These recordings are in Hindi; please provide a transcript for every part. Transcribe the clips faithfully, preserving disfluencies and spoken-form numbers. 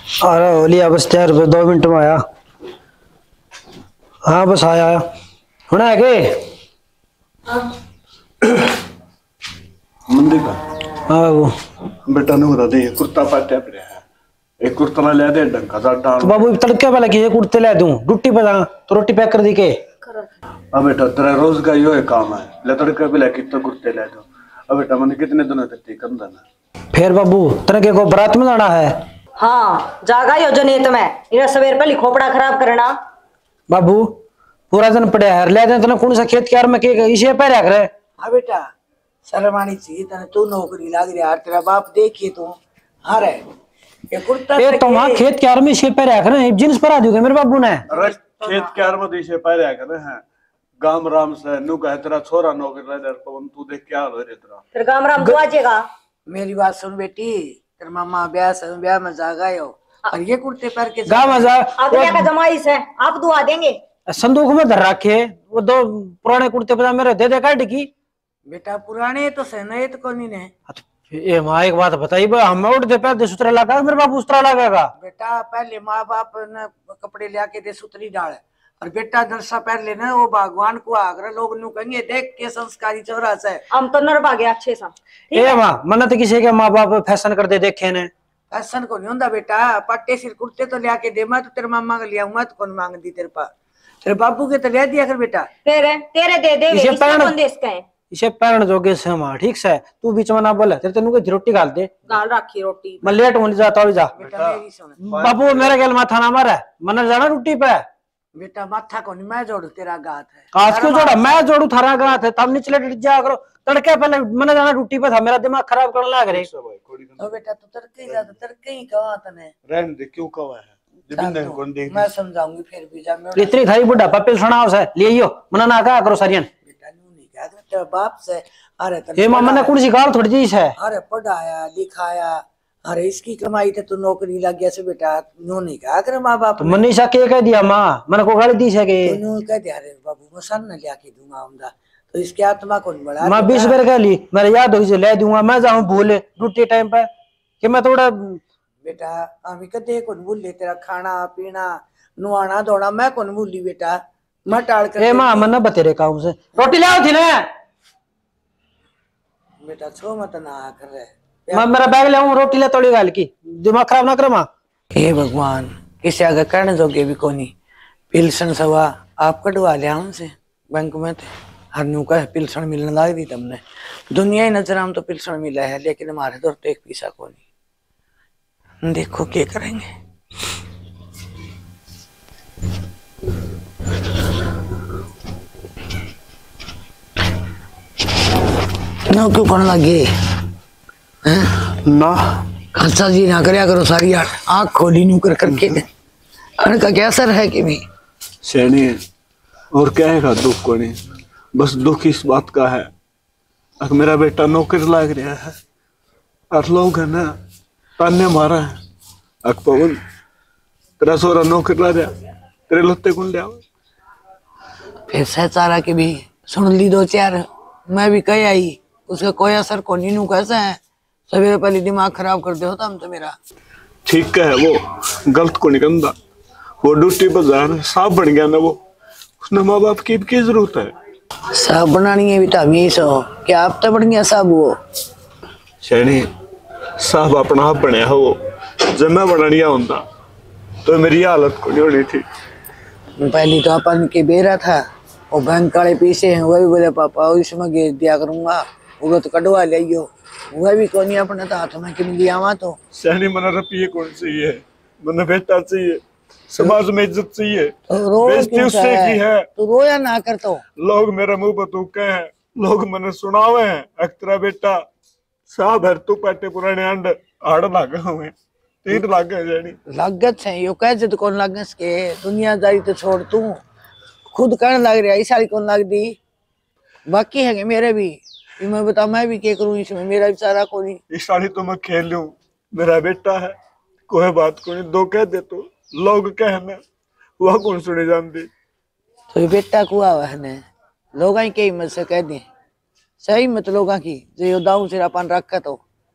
अरे हो लिया बस तैयार दो मिनट में आया। हाँ बस आया आया होना है के मंदिर का। हाँ बाबू बेटा ने बता दे कुर्ता पाटे पे है एक कुर्ता ना ले दे ढंग का डाल। तो बाबू तड़के वाला की कुर्ते ले दूं रोटी पे तो रोटी पैक कर दी के। अब बेटा तेरा रोज का यो है काम है ले तड़के पे लेके तो कुर्ते ले दो। अब बेटा मैंने कितने दिनों तक ठीक कर देना। फिर बाबू तड़के को बारात में जाना है। हाँ जागा यो जनेत में इन्हें सवेर पहले खोपड़ा खराब करना। बाबू पूरा दिन पड़े है ले दे तो कौन सा खेत क्यार में के इसे पे रख रहे। हाँ बेटा शर्म आनी चाहिए तने तू नौकरी लाग रही यार तेरा बाप देखिए तू हाँ रे ये कुर्ता ए तो वहां खेत क्यार में इसे पे रख रहे जींस पर आ दोगे मेरे बाबू ने। अरे खेत क्यार में इसे पे रख रहे हैं गाम राम से नु कह तेरा छोरा नौकरी ले दे पवन तू देख क्या हो रे तेरा। फिर गाम राम दुआजेगा। मेरी बात सुन बेटी तेरे मामा ब्याह से ब्याह में जागा हो और ये कुर्ते पहन के गाँव में जा अब क्या का जमाई से आप दुआ देंगे संदूक में धर रखे वो दो पुराने कुर्ते पजामे मेरे दे दे काट की। बेटा पुराने तो से नए तो कोनी ने। ये माँ एक बात बताइए हम उठ दे पे सुतरा लगा मेरे बाप उतरा लगेगा। बेटा पहले माँ बाप ने कपड़े लिया के दे सुतरी डाले और बेटा दरसा पहले ना वो भगवान को आगरा लोग नु कहेंगे देख के संस्कारी चौरा से हम तो नर भागे अच्छे सा। ए माँ मन्नत किसी के माँ बाप फैशन कर दे देखे ने फैशन को नहीं होता बेटा पट्टे सिर कुर्ते तो लिया के दे मैं तो तेरे मामा का लिया मैं तो कौन मांग दी तेरे पास तेरे बाबू के तो ले दिया कर बेटा तेरे तेरे दे दे इसे कौन देश का है इसे पैरण जोगे से मां ठीक से तू बीच में ना बोले तेरे तेनु को रोटी गाल दे गाल रखी रोटी मैं लेट होने जाता हूं जा। बेटा मेरी सुन बाबू मेरे गल माथा ना मारे मन जाना रोटी पे बेटा माथा को नहीं मैं जोड़ू तेरा गात है आज क्यों जोड़ा मैं जोड़ू थारा गात है तब निचले डट जा करो तड़के पहले मन जाना रोटी पे था मेरा दिमाग खराब करने लग रहे। तो बेटा तू तड़के ही जा तड़के ही कहा तने रहने दे क्यों कवा है जिबिंदे कौन देख मैं समझाऊंगी फिर भी जा मैं इतनी थारी बुढ़ा पपेल सुनाओ से ले आइयो मना ना का करो सरियन बेटा न्यू नहीं कहा तेरा बाप से अरे ये मामा ने कौन सी गाल थोड़ी जी है अरे पढ़ाया लिखाया अरे इसकी कमाई थे तू नौकरी लग गया से बेटा न्यू नहीं कहा कर माँ बाप तो मनीषा के कह दिया माँ मन को गाली दी है के न्यू कह दिया अरे बाबू मैं सन न लिया के दूंगा उमदा तो इसकी आत्मा को नहीं बढ़ा मैं बीस बार कह ली मेरे याद हो ले दूंगा मैं जाऊं भूले रोटी टाइम पे कि मैं थोड़ा बेटा हम कदे कौन भूले तेरा खाना पीना नुआना धोना मैं कौन भूली बेटा मैं टाल कर ए मां मन बतेरे काम से रोटी ले आओ थी ना बेटा छो मत ना कर रहे मैं मेरा बैग ले आऊं रोटी ले तोड़ी गाल की दिमाग खराब ना कर मां। हे भगवान किसी आगे करने जोगे भी कोनी पिलसन सवा आप कटवा लिया हमसे बैंक में थे हर न्यू का पिलसन मिलने लग दी तुमने दुनिया ही नजर हम तो पिलसन मिला है लेकिन हमारे दौर तो एक पैसा को नहीं देखो क्या करेंगे। ना क्यों करने लगे ना खर्चा जी ना करया करो सारी यार आँख खोली न्यू कर करके अरे का क्या असर है कि भी सैनी और क्या है दुख को नहीं बस दुख इस बात का है अगर मेरा बेटा नौकरी लाग रहा है और लोग है ना ताने मारा है अक पवन तेरा सोरा नौकरी ला दिया तेरे लत्ते कौन लिया फिर सहचारा के भी सुन ली दो चार मैं भी कह आई उसका कोई असर को नहीं नू कैसा है सवेरे पहले दिमाग खराब कर दे होता हम तो मेरा ठीक है वो गलत को निकलता वो ड्यूटी पर जा रहा साफ बन गया ना वो उसने माँ बाप की की जरूरत है साहब बनानी है बेटा भी सो क्या आप तो बन गया साहब वो शैनी साहब अपना आप बनया हो जब मैं बननिया होता तो मेरी हालत को नहीं होनी थी। पहली तो अपन के बेरा था वो बैंक वाले पीछे हैं वही बोले पापा इसमें गेज दिया करूंगा वो तो कटवा लियो वह भी कौन अपने तो हाथ में क्यों दिया वहां तो शैनी मना रुपये कौन चाहिए मना बेटा चाहिए समाज में इज्जत चाहिए तो रो बेइज्जती उससे की है तो रोया ना कर तो लोग मेरे मुंह पर थूके हैं लोग मैंने सुनावे हैं अक्तरा बेटा साहब है तू पाटे पुराने अंड आड़ लागे हुए तीन लागे जानी लागत है यो कह जद कौन लागस के दुनियादारी तो छोड़ तू खुद करने लग रहा इस सारी कौन लग दी बाकी है मेरे भी मैं बता मैं भी क्या करूं इसमें मेरा बेचारा को नहीं इस साड़ी तो मैं खेल लूं मेरा बेटा है कोई बात को नहीं दो कह दे तो लोग कहना वह कौन सुने जानती तो ये बेटा को आवा है ने लोग के हिम्मत से कह दे सही मत लोग की जो यो दाऊ सिर अपन रखा तो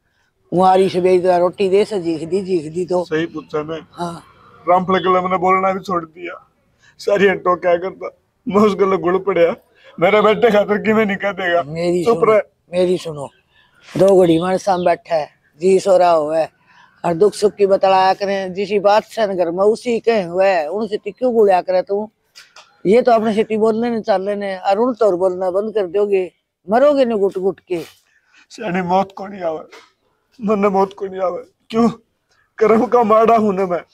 मुहारी से बेच रोटी दे से जीख दी जीख दी तो सही पूछा मैं। हाँ रामफल गला मैंने बोलना भी छोड़ दिया। सारी हंटो क्या करता, मैं उस गले गुड़ पड़िया। मेरे बेटे खातर कि मैं नहीं कह देगा। मेरी चुप सुनो रहे। मेरी सुनो, दो घड़ी हमारे सामने बैठा है, जी सो रहा हुआ है और दुख सुख की बतलाया करें, जिसी बात से घर में उसी के हुए उनसे क्यों गुड़िया करे तू। ये तो अपने सिटी बोलने ने चल लेने और उन तो बोलना बंद कर दोगे, मरोगे न घुट घुट के। सियानी मौत को नहीं आवे, मन मौत को नहीं आवे। क्यों कर्म का माड़ा हूं ना मैं।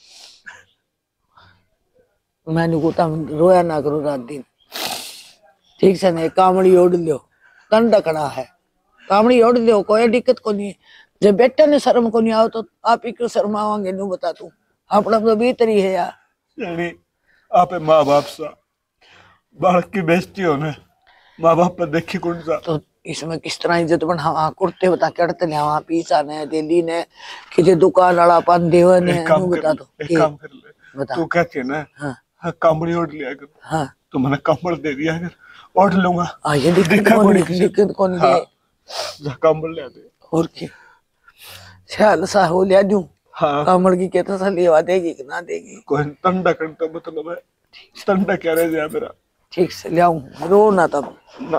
मैंने को तम रोया ना करो रात दिन, ठीक से नहीं। कामड़ी ओढ़ लो, तन डकड़ा है, कामड़ी ओढ़ लो, कोई दिक्कत को नहीं है। जब बेटा ने शर्म को नहीं आओ तो आप ही क्यों शर्मावांगे, नु बता तू। अपना तो भीतरी है यार। यानी आप माँ बाप सा बालक की बेइज्जती होने माँ बाप पर देखी कौन सा। तो इसमें किस तरह इज्जत बढ़ावा, कुर्ते बता कड़ते ले वहां पीसा ने दिल्ली ने किसी दुकान वाला पान देवे ने, एक काम नु कर बता ले, दो एक काम कर ले। बता। तू कहती है ना हाँ हाँ कामड़ी ओढ़ लिया कर, हाँ तो मैंने कंबल दे दिया कर, ओढ़ लूंगा। हाँ ये दिक्कत दिक्कत कौन बड़ी दिक्कत कौन हाँ, दे जा कंबल ले दे। और क्या ख्याल सा हो लिया दूं। हाँ कामड़ की कहता सा लेवा देगी कि ना देगी। कोई ठंडा करता मतलब है, ठंडा क्या रह गया मेरा। ठीक से ले आऊं, रो ना तब ना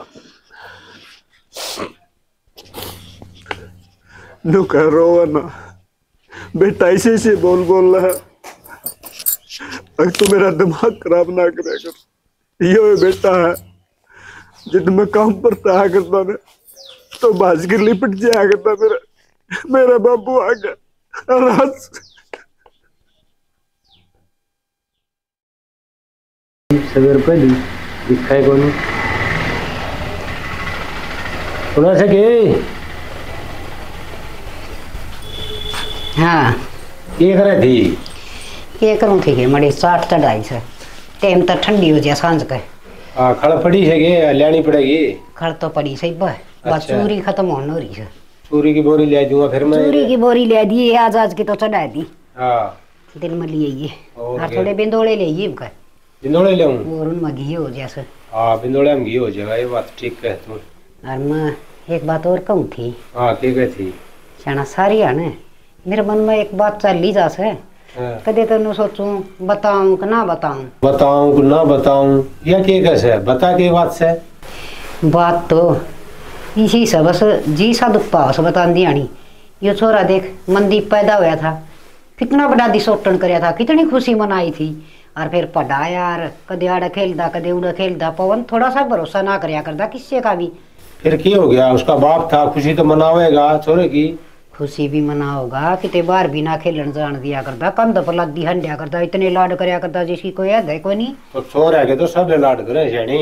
नु कह रो ना बेटा, ऐसे ऐसे बोल बोल रहा है। अगर तो मेरा दिमाग खराब ना करे कर। ये बेटा है जिद में काम पर आया करता ने तो बाज के लिपट जाया करता। मेरा मेरा बाबू आ गया रात। सवेर पहली दिखाए कौन थोड़ा सा के हाँ ये करे थी ये करूँ ठीक है मड़ी साठ चढ़ाई से टाइम तो ठंडी हो जाए सांझ के। हाँ खड़ पड़ी है के लेनी पड़ेगी। खड़ तो पड़ी सही बस अच्छा। चूरी खत्म होने हो रही है। चूरी की बोरी ले दूंगा फिर मैं। चूरी की बोरी ले दी आज आज की तो चढ़ा दी हाँ दिल में लिए ये ओके। और थोड़े बिंदोड़े ले ये इनका बिंदोड़े ले आऊं। और उनमें घी हो जैसे। हाँ बिंदोड़े में घी हो जाएगा, ये बात ठीक है तुम। और मैं एक बात और कहूँ थी। हाँ ठीक है थी। शाना सारी आने मेरे मन में एक बात चल ली जा से हाँ। कदे तो सोचूं बताऊं कि ना बताऊं बताऊं कि ना बताऊं या क्या कैसे है बता के बात से। बात तो इसी से बस जी सा दुख पाओ से बता दी आनी। ये छोरा देख मनदीप पैदा हुआ था, कितना बड़ा दिसोटन कराया था, कितनी खुशी मनाई थी। और फिर पढ़ा यार कदे आड़ा खेलता कदे उड़ा खेलता। पवन थोड़ा सा भरोसा ना करया करता किससे का भी। फिर क्या हो गया, उसका बाप था, खुशी तो मनावेगा छोरे की। खुशी भी मना होगा किते बाहर भी ना खेलन जान दिया करता, कंध पर लद्दी हंडिया करता, इतने लाड करया करता जिसकी कोई याद है कोई नहीं। तो छोरा के तो सब लाड करे शेणी,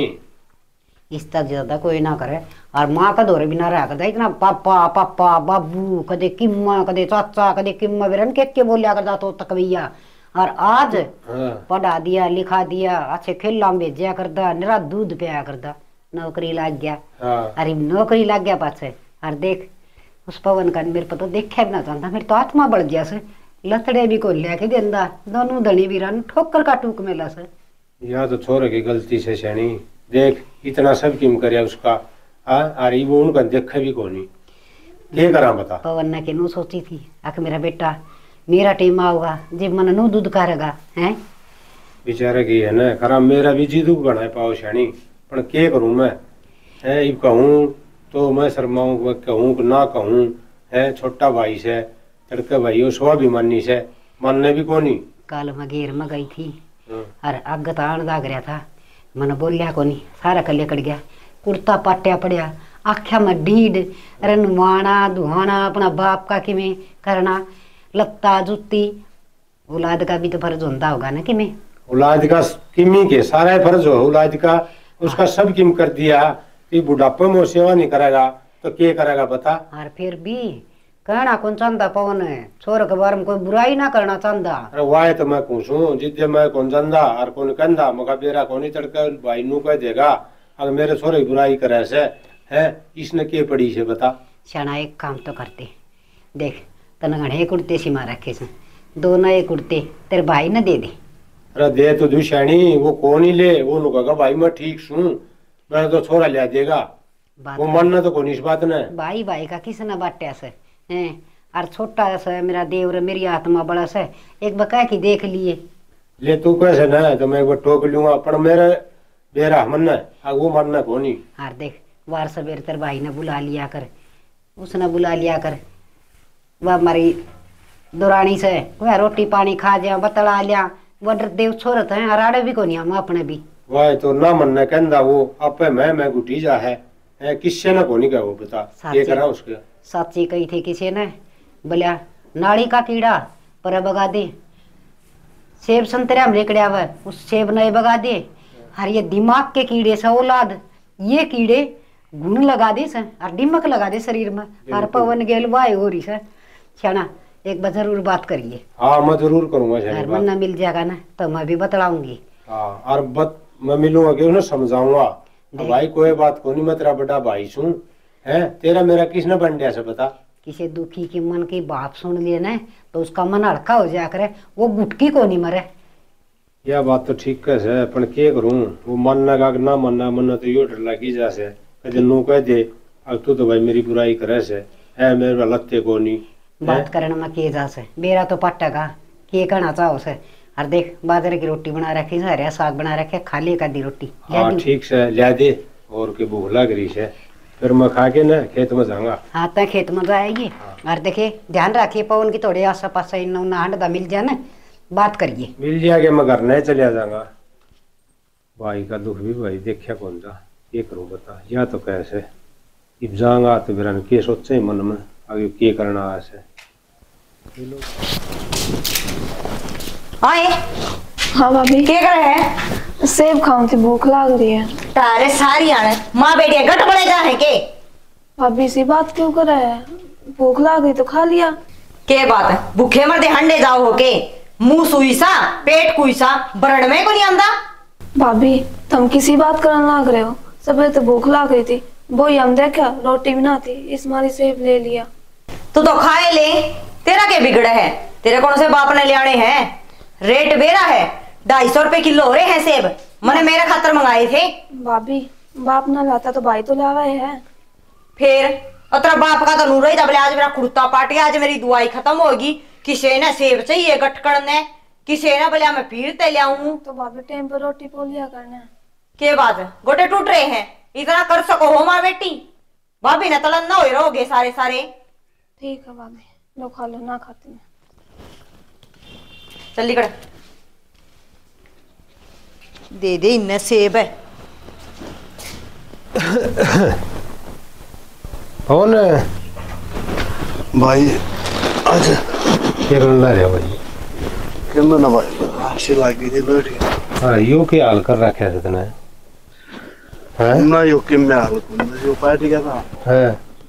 इसका ज्यादा कोई ना करे। और माँ का दौरे भी ना रहा करता, इतना पापा पापा बाबू कदे किम्मा कदे चाचा कदे किम्मा बिरन के के बोलिया करता तो तक भैया। और आज हाँ। पढ़ा दिया लिखा दिया अच्छे खेला में भेजा करता, निरा दूध पिया करता, नौकरी लग गया। हाँ। अरे नौकरी लग गया पाछे। और देख उस पवन का मेरे को तो देखा भी ना चाहता, मेरे तो आत्मा बढ़ गया से। लथड़े भी को लिया के देंदा दोनों धनी भी रन ठोकर का टूक मेला से। या तो छोरे की गलती से शेणी, देख इतना सब किम करे उसका। हाँ अरे वो उनका देखे भी कोनी, क्या करा बता। पवन ने के नू सोची थी आख मेरा बेटा मेरा टेम आऊगा जब मन नू दूध करेगा हैं। बेचारे की है ना खरा मेरा भी जी दुख बना पाओ शेणी, पर क्या करूं मैं है। इब कहूं तो मैं शर्माऊं, कहूं कि ना कहूं है। छोटा भाई से तड़के भाई हो स्वाभिमानी से मानने भी कोनी। कल मैं घेर में गई थी और आग तान दाग रहा था, मन बोलिया कोनी सारा कले कट गया। कुर्ता पाटिया पड़िया आख्या में ढीड रनवाना दुहाना अपना बाप का किमें करना, लत्ता जुत्ती। औलाद का भी तो फर्ज होता होगा ना किमें। औलाद का किमी के सारा फर्ज हो औलाद का, उसका सब किम कर दिया। कि बुढ़ापे में सेवा नहीं करेगा तो क्या करेगा बता। और फिर भी कहना कौन चाहता पवन है, छोर के बारे में कोई बुराई ना करना चाहता। अरे वाह तो मैं पूछूं जिद्दे मैं कौन जानदा और कौन कहंदा मगा बेरा कौन तड़का भाई नू कह देगा अगर मेरे छोरे की बुराई करे से है। इसने क्या पड़ी से बता। शाना एक काम तो करते देख तन घणे कुर्ते सीमा रखे से दो नए कुर्ते तेरे भाई ने दे दे। अरे दे तो दुशानी वो कौन ही ले, वो नु कहा भाई मैं ठीक सूं मैं तो छोरा ले देगा। वो मानना तो कौन इस बात ने। भाई भाई का किस ने बांटा से हैं। और छोटा सा मेरा देवर मेरी आत्मा बड़ा सा एक बकाया की देख लिए ले तू कैसे ना तो मैं एक बार टोक लूंगा पर मेरे बेरा मन है वो मरना कोनी। और देख वार सवेर तेरे भाई ने बुला लिया कर उसने बुला लिया कर वह हमारी दुरानी से वह रोटी पानी खा जा बतला लिया वो देव छोरत है हराड़े भी को नहीं हम अपने भी वह तो ना मन कहना वो आपे मैं मैं गुटी जा है किससे ना कोनी क्या वो बता ये करा उसके सच्ची कही थी किसी ने बोलिया नाड़ी का कीड़ा पर बगा दे सेब संतरे हम लेकड़िया हुआ उस सेब नए बगा दे और ये दिमाग के कीड़े से औलाद ये कीड़े गुण लगा दे सर और दिमक लगा दे शरीर में और पवन गेल वाय हो रही सर छना एक बार जरूर बात करिए। हाँ मैं जरूर करूंगा और मन ना मिल जाएगा ना तो मैं भी बतलाऊंगी। हाँ और बत मैं मिलूंगा कि उन्हें समझाऊंगा भाई कोई बात को नहीं मैं तेरा बड़ा भाई छू है तेरा मेरा किसने बन गया से बता किसी दुखी की मन की बात सुन लिए ना तो उसका मन हल्का हो जाया करे वो गुटकी को नहीं मरे। यह बात तो ठीक है पर क्या करूं वो मानना का ना मानना मन्ना तो यो डर लगी जा से कदे नो कह दे अब तू तो भाई मेरी बुराई करे से है मेरे लत्ते को नहीं बात करने में किए जा से मेरा तो पट्टेगा के कहना चाहो से और देख बाजरे की रोटी बना रखी है हरिया साग बना रखे खाली एक आधी रोटी हाँ ठीक से ले दे और के भूख लग रही है फिर मैं खा के ना खेत में जाऊंगा। हाँ तो खेत में जाएगी और देखे ध्यान रखिए पवन की थोड़े आस पास नहांडा मिल जाए ना बात करिए मिल जाएगा मैं घर नहीं चलिया जाऊंगा भाई का दुख भी भाई देखा कौन था ये करूं बता या तो कैसे इब जाऊंगा तो फिर के सोचे मन में आगे के करना ऐसे आए हाँ भाभी क्या कर रहे हैं सेब खाऊं थी भूख लाग रही है तारे सारी आने माँ बेटी गट बड़े जा है के भाभी सी बात क्यों कर रहे हैं भूख लाग गई तो खा लिया के बात है भूखे मरते हंडे जाओ हो के मुंह सुई सा पेट कुई सा बरण में को नहीं आंदा भाभी तुम किसी बात करने लाग रहे हो सुबह तो भूख लाग गई थी वो ही हम देखा रोटी बना थी इस मारी सेब ले लिया तू तो खाए ले तेरा क्या बिगड़ा है तेरे कौन से बाप ने ले आने हैं रेट बेरा है ढाई सौ रुपए किलो हो रहे हैं सेब मैंने मेरे खातर मंगाए थे। भाभी बाप ना लाता तो भाई तो लावा है फिर और तेरा बाप का तो नूर ही जब आज मेरा कुर्ता पाट गया आज मेरी दुआई खत्म होगी किसी ने सेब चाहिए गटकड़ ने किसी ने बोलिया मैं पीर ते लियाऊं तो भाभी टाइम पर रोटी पोलिया करना के बात है गोटे टूट रहे हैं इतना कर सको हो माँ बेटी भाभी ने तलन ना हो रहोगे सारे सारे ठीक है भाभी लो खा लो ना खाती मैं चल कर दे दे इन्हें सेब है कौन है भाई आज क्या करना है भाई क्यों ना भाई आशी लागी थी बैठी हाँ यो के हाल कर रखा है इतना है ना यो कि मैं हाल को यो पार्टी क्या था है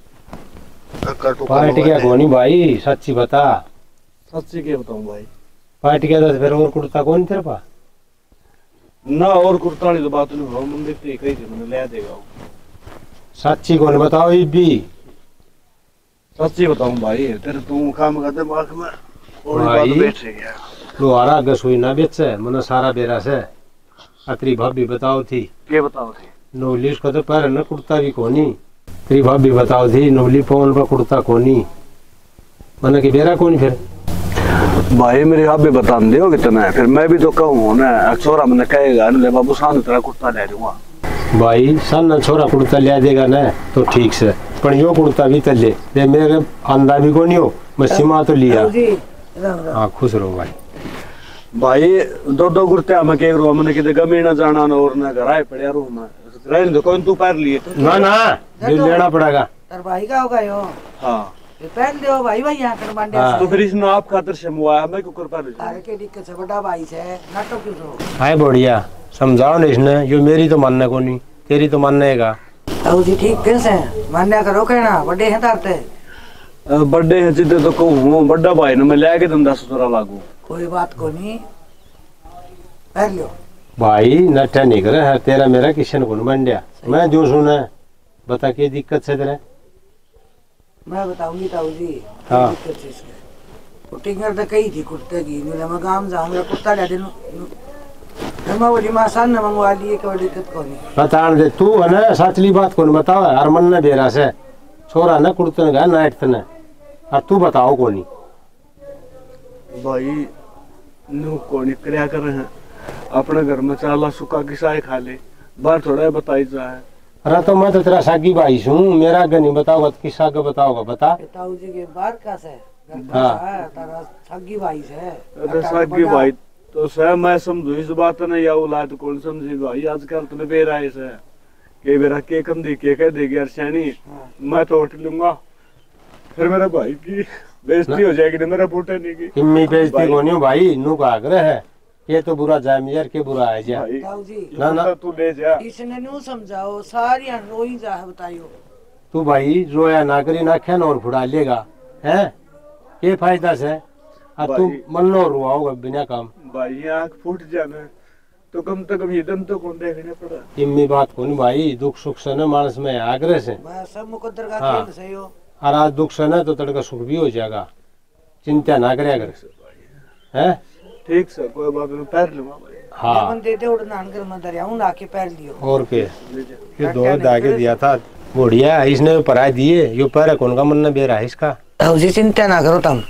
पार्टी क्या कौन भाई सच्ची बता सच्ची क्या बताऊं भाई पार्टी क्या था फिर और कुर्ता कौन तेरे पास ना और कुर्ता वाली तो बात नहीं हो मंदिर तो कही थी मैंने ले देगा सच्ची कौन बताओ ये भी सच्ची बताऊं भाई तेरे तू काम कर दिमाग में और भाई बात बैठ गया लोहारा गसोई ना बेच है मने सारा बेरा से अतरी भाभी बताओ थी के बताओ थी नौली को तो पर न कुर्ता भी कोनी तेरी भाभी बताओ थी नौली पवन पर कुर्ता कोनी मने की बेरा कोनी फिर भाई मेरे आप भी बता दो कितना है फिर मैं भी तो कहूँ ना छोरा मैंने कहेगा ले बाबू सामने तेरा कुर्ता ले दूंगा भाई सन छोरा कुर्ता ले देगा ना तो ठीक से पर यो कुर्ता भी तले दे मेरे अंदा भी कोनी हो मैं सीमा तो लिया हाँ खुश रहो भाई भाई दो दो कुर्ते मैं कह रहा मैंने कितने गमी ना जाना ना और ना घर आए पड़े रू मैं रहने दो कौन तू पैर लिए ना ना ये लेना पड़ेगा तर भाई का होगा यो हाँ ये पहन लियो भाई भाई यहाँ कर मांडे हाँ। तो फिर इसने आप खातर से मुआ मैं क्यों कर पा रही तारे के दिक्कत से बड़ा भाई से नाटक क्यों तो हाय बढ़िया समझाओ ना इसने यो मेरी तो मानने को नहीं तेरी तो मानने का ताऊ जी ठीक कैसे मान्या करो कहना बड़े हैं तारते बर्थडे है जितने तो कहूँ बड़ा भाई ने मैं ले के धंधा सुधरा लागू कोई बात को नहीं पहन लियो भाई नट्टा नहीं करे है तेरा मेरा किशन को मंडिया मैं जो सुना बता के दिक्कत से तेरे मैं बताऊंगी ताऊ जी हाँ। दिक्कत है इसमें कुटिंग कर तो कही थी कुर्ते की मेरा मैं गांव जाऊंगा कुर्ता ले दिन मैं बोली मां सान न मंगवा लिए कोई दिक्कत को नहीं बता दे तू है ना सचली बात कौन बताओ हर मन ने बेरा से छोरा ना कुर्ते ने गा नाइट ने और तू बताओ कोनी भाई नु कोनी क्या कर रहे हैं अपने घर में चाला सुखा किसाए खा ले बाहर थोड़ा बताई जा है। अरे तो मैं तो तेरा सागी भाई हूँ, मेरा आगे नहीं बताओगा तो किस आगे बताओगा बता। पिताऊ जी के बाहर का से हाँ तारा सागी भाई से अरे सागी भाई तो सह मैं समझू इस बात ने या औलाद कौन समझी भाई आजकल तुम्हें बेरा है से के बेरा के कम दी के कह देगी अरशानी मैं तो उठ लूंगा फिर मेरे भाई की बेइज्जती हो जाएगी ना मेरा बूटे नहीं की इम्मी बेइज्जती कोनी हो भाई, नु का आग्रह है ये तो बुरा जाए मियार के बुरा है जा पिताऊ जी ना ना तू ले जा इसने न्यू समझाओ सारी रोई जा है बताइयो। तू भाई रोया ना करी ना खेन और फुड़ा लेगा है ये फायदा से अब तू भाई- मन लो रुआओगा बिना काम। भाई आँख फूट जाना तो कम से कम ये दम तो कौन देखने पड़ा। इम्मी बात कोनी भाई, दुख सुख से न मानस में आग्रह से मैं सब मुकद्दर का हाँ। खेल सही हो। और आज दुख से न तो तड़का सुख भी हो जाएगा, चिंता ना करे अगर है ठीक से कोई बात नहीं पैर लूंगा भाई। हाँ बंदे दे उड़ नान कर मैं दरियाऊं ना के पैर लियो और के ये दो दागे दिया था बढ़िया इसने पढ़ा दिए यो पैर कौन का मन न बेरा है इसका। ताऊ जी चिंता ना करो तुम।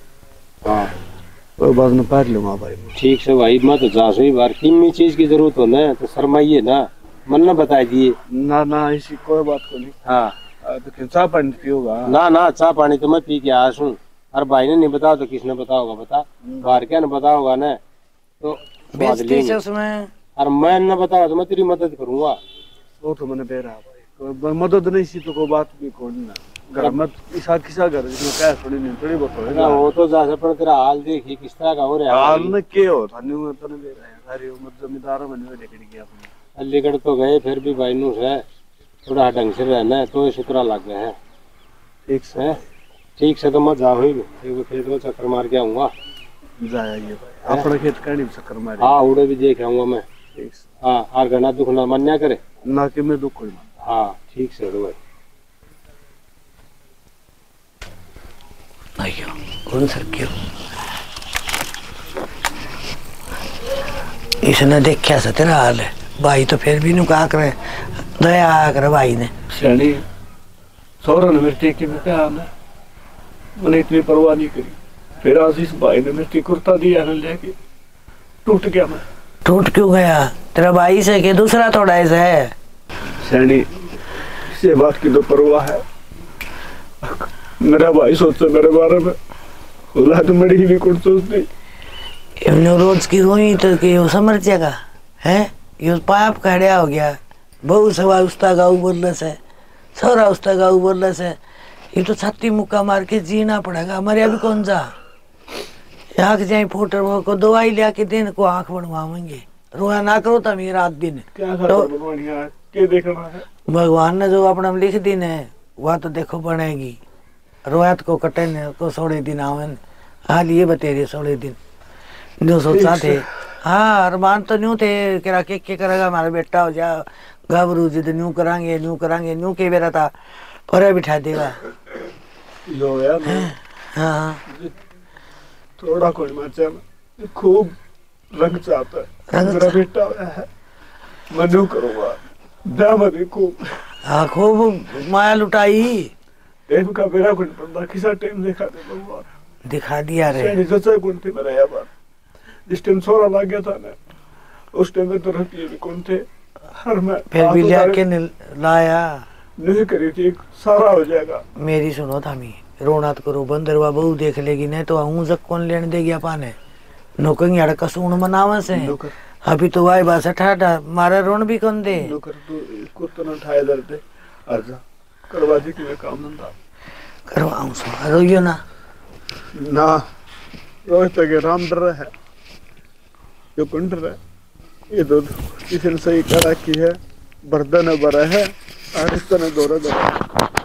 हाँ कोई बात नहीं पैर लूंगा भाई। ठीक से भाई मैं तो जासू ही बार किन्नी चीज की जरूरत हो ना तो शर्माइए ना, मन न बता दिए ना ना ऐसी कोई बात को नहीं। हाँ आ, तो फिर चाह पानी पियोगा ना ना चाह पानी तो मैं पी के आया हूँ। अरे भाई ने नहीं बताओ तो किसने बताओगा बता, बाहर क्या न बताओगा ना तो स्वाद बेइज्जती लेंगे। से उसमें और मैं न बताओ तो मैं तेरी मदद करूंगा। वो तो मैंने बेरा भाई कोई मदद नहीं सी तो कोई बात भी कौन ना घर में ईसा किसा घर जिसमें क्या थोड़ी नहीं थोड़ी बहुत ना होएगा। वो तो जा पर तेरा हाल देखिए किस तरह का हो रहा है। हाल में क्या हो था न्यू तो नहीं बेरा है सारी उम्र जमींदार में नहीं लेकर गया अपने। अलीगढ़ तो गए फिर भी भाई नूस है थोड़ा ढंग से रहना है तो ये सुतरा लग गया है। ठीक से है ठीक से तो मैं जाऊँ ही एक खेत में चक्कर मार के आऊंगा। जाया ये भाई अपना खेत करनी चक्कर मारे। हाँ उड़े भी देख आऊंगा मैं। ठीक से हाँ और घना दुख ना मन ना करे। ना कि मैं दुख कोई हाँ ठीक से तो भाई अयो कौन सर क्यों इसने देखा सा तेरा हाल है भाई तो फिर भी नु कहा करे दया करे भाई ने। शनि सौरा ने मेरे टेके में क्या आना मैंने इतनी परवाह नहीं करी फिर आज इस भाई ने मेरे कुर्ता दिया ना लेके टूट गया मैं। टूट क्यों गया तेरा भाई से के दूसरा थोड़ा ऐसा है। शनि से बात की तो परवाह है मेरा भाई सोचे मेरे बारे में औलाद मेरी ही भी कुछ सोचती इवने रोज की रोई तो कि वो समझ जाएगा है ये पाप खड़िया हो गया बहु सवा उसका गाँव बोलने से सौरा उसका गाँव बोलने से ये तो छाती मुक्का मार के जीना पड़ेगा हमारे अभी कौन जा आँख जाए फोटर वो को दवाई लिया के दिन को आँख बनवाएंगे रोया ना करो तब ये रात दिन क्या तो तो, भगवान क्या देखना है भगवान ने जो अपना लिख दी ने वह तो देखो बनेगी रोयत को कटे ने को सोलह दिन आवन हाल ये बतेरे सोलह दिन जो सोचा थे। हाँ अरमान तो न्यू थे कि के के करेगा हमारा बेटा हो जा घबरू जिद न्यू करांगे न्यू करांगे न्यू के बेरा था पर बिठा देगा। लो यार हाँ थोड़ा कोई मचा खूब रंग चाहता है रंग मेरा बेटा है मैं न्यू करूँगा दाम भी खूब हाँ खूब माया लुटाई टाइम का मेरा कुछ बंदा किसा टाइम देखा दे भगवान दिखा दिया रे शनि जैसा कौन थे मेरा यहाँ पर जिस टाइम सोरा लग गया था ना उस टाइम में तो रहती भी कौन थे हर मैं फिर भी लिया के लाया नहीं करी थी सारा हो जाएगा। मेरी सुनो थामी रोना तो करो बंदरवा बहू देख लेगी नहीं तो हूँ जब कौन लेने देगी अपाने नौकरी अड़ कसून मनावा से अभी तो वाई बास ठाठा मारा रोन भी कौन दे नौकर तो कुत्ता ना ठाए दर्दे अर्जा करवा दी कि मैं काम धंधा करवाऊं सो रोइयो ना ना रोज तक राम डर है जो कुंड है ये तो किसी ने सही करा की है बर्दन बरा है आरिस्ता ने दौरा दौरा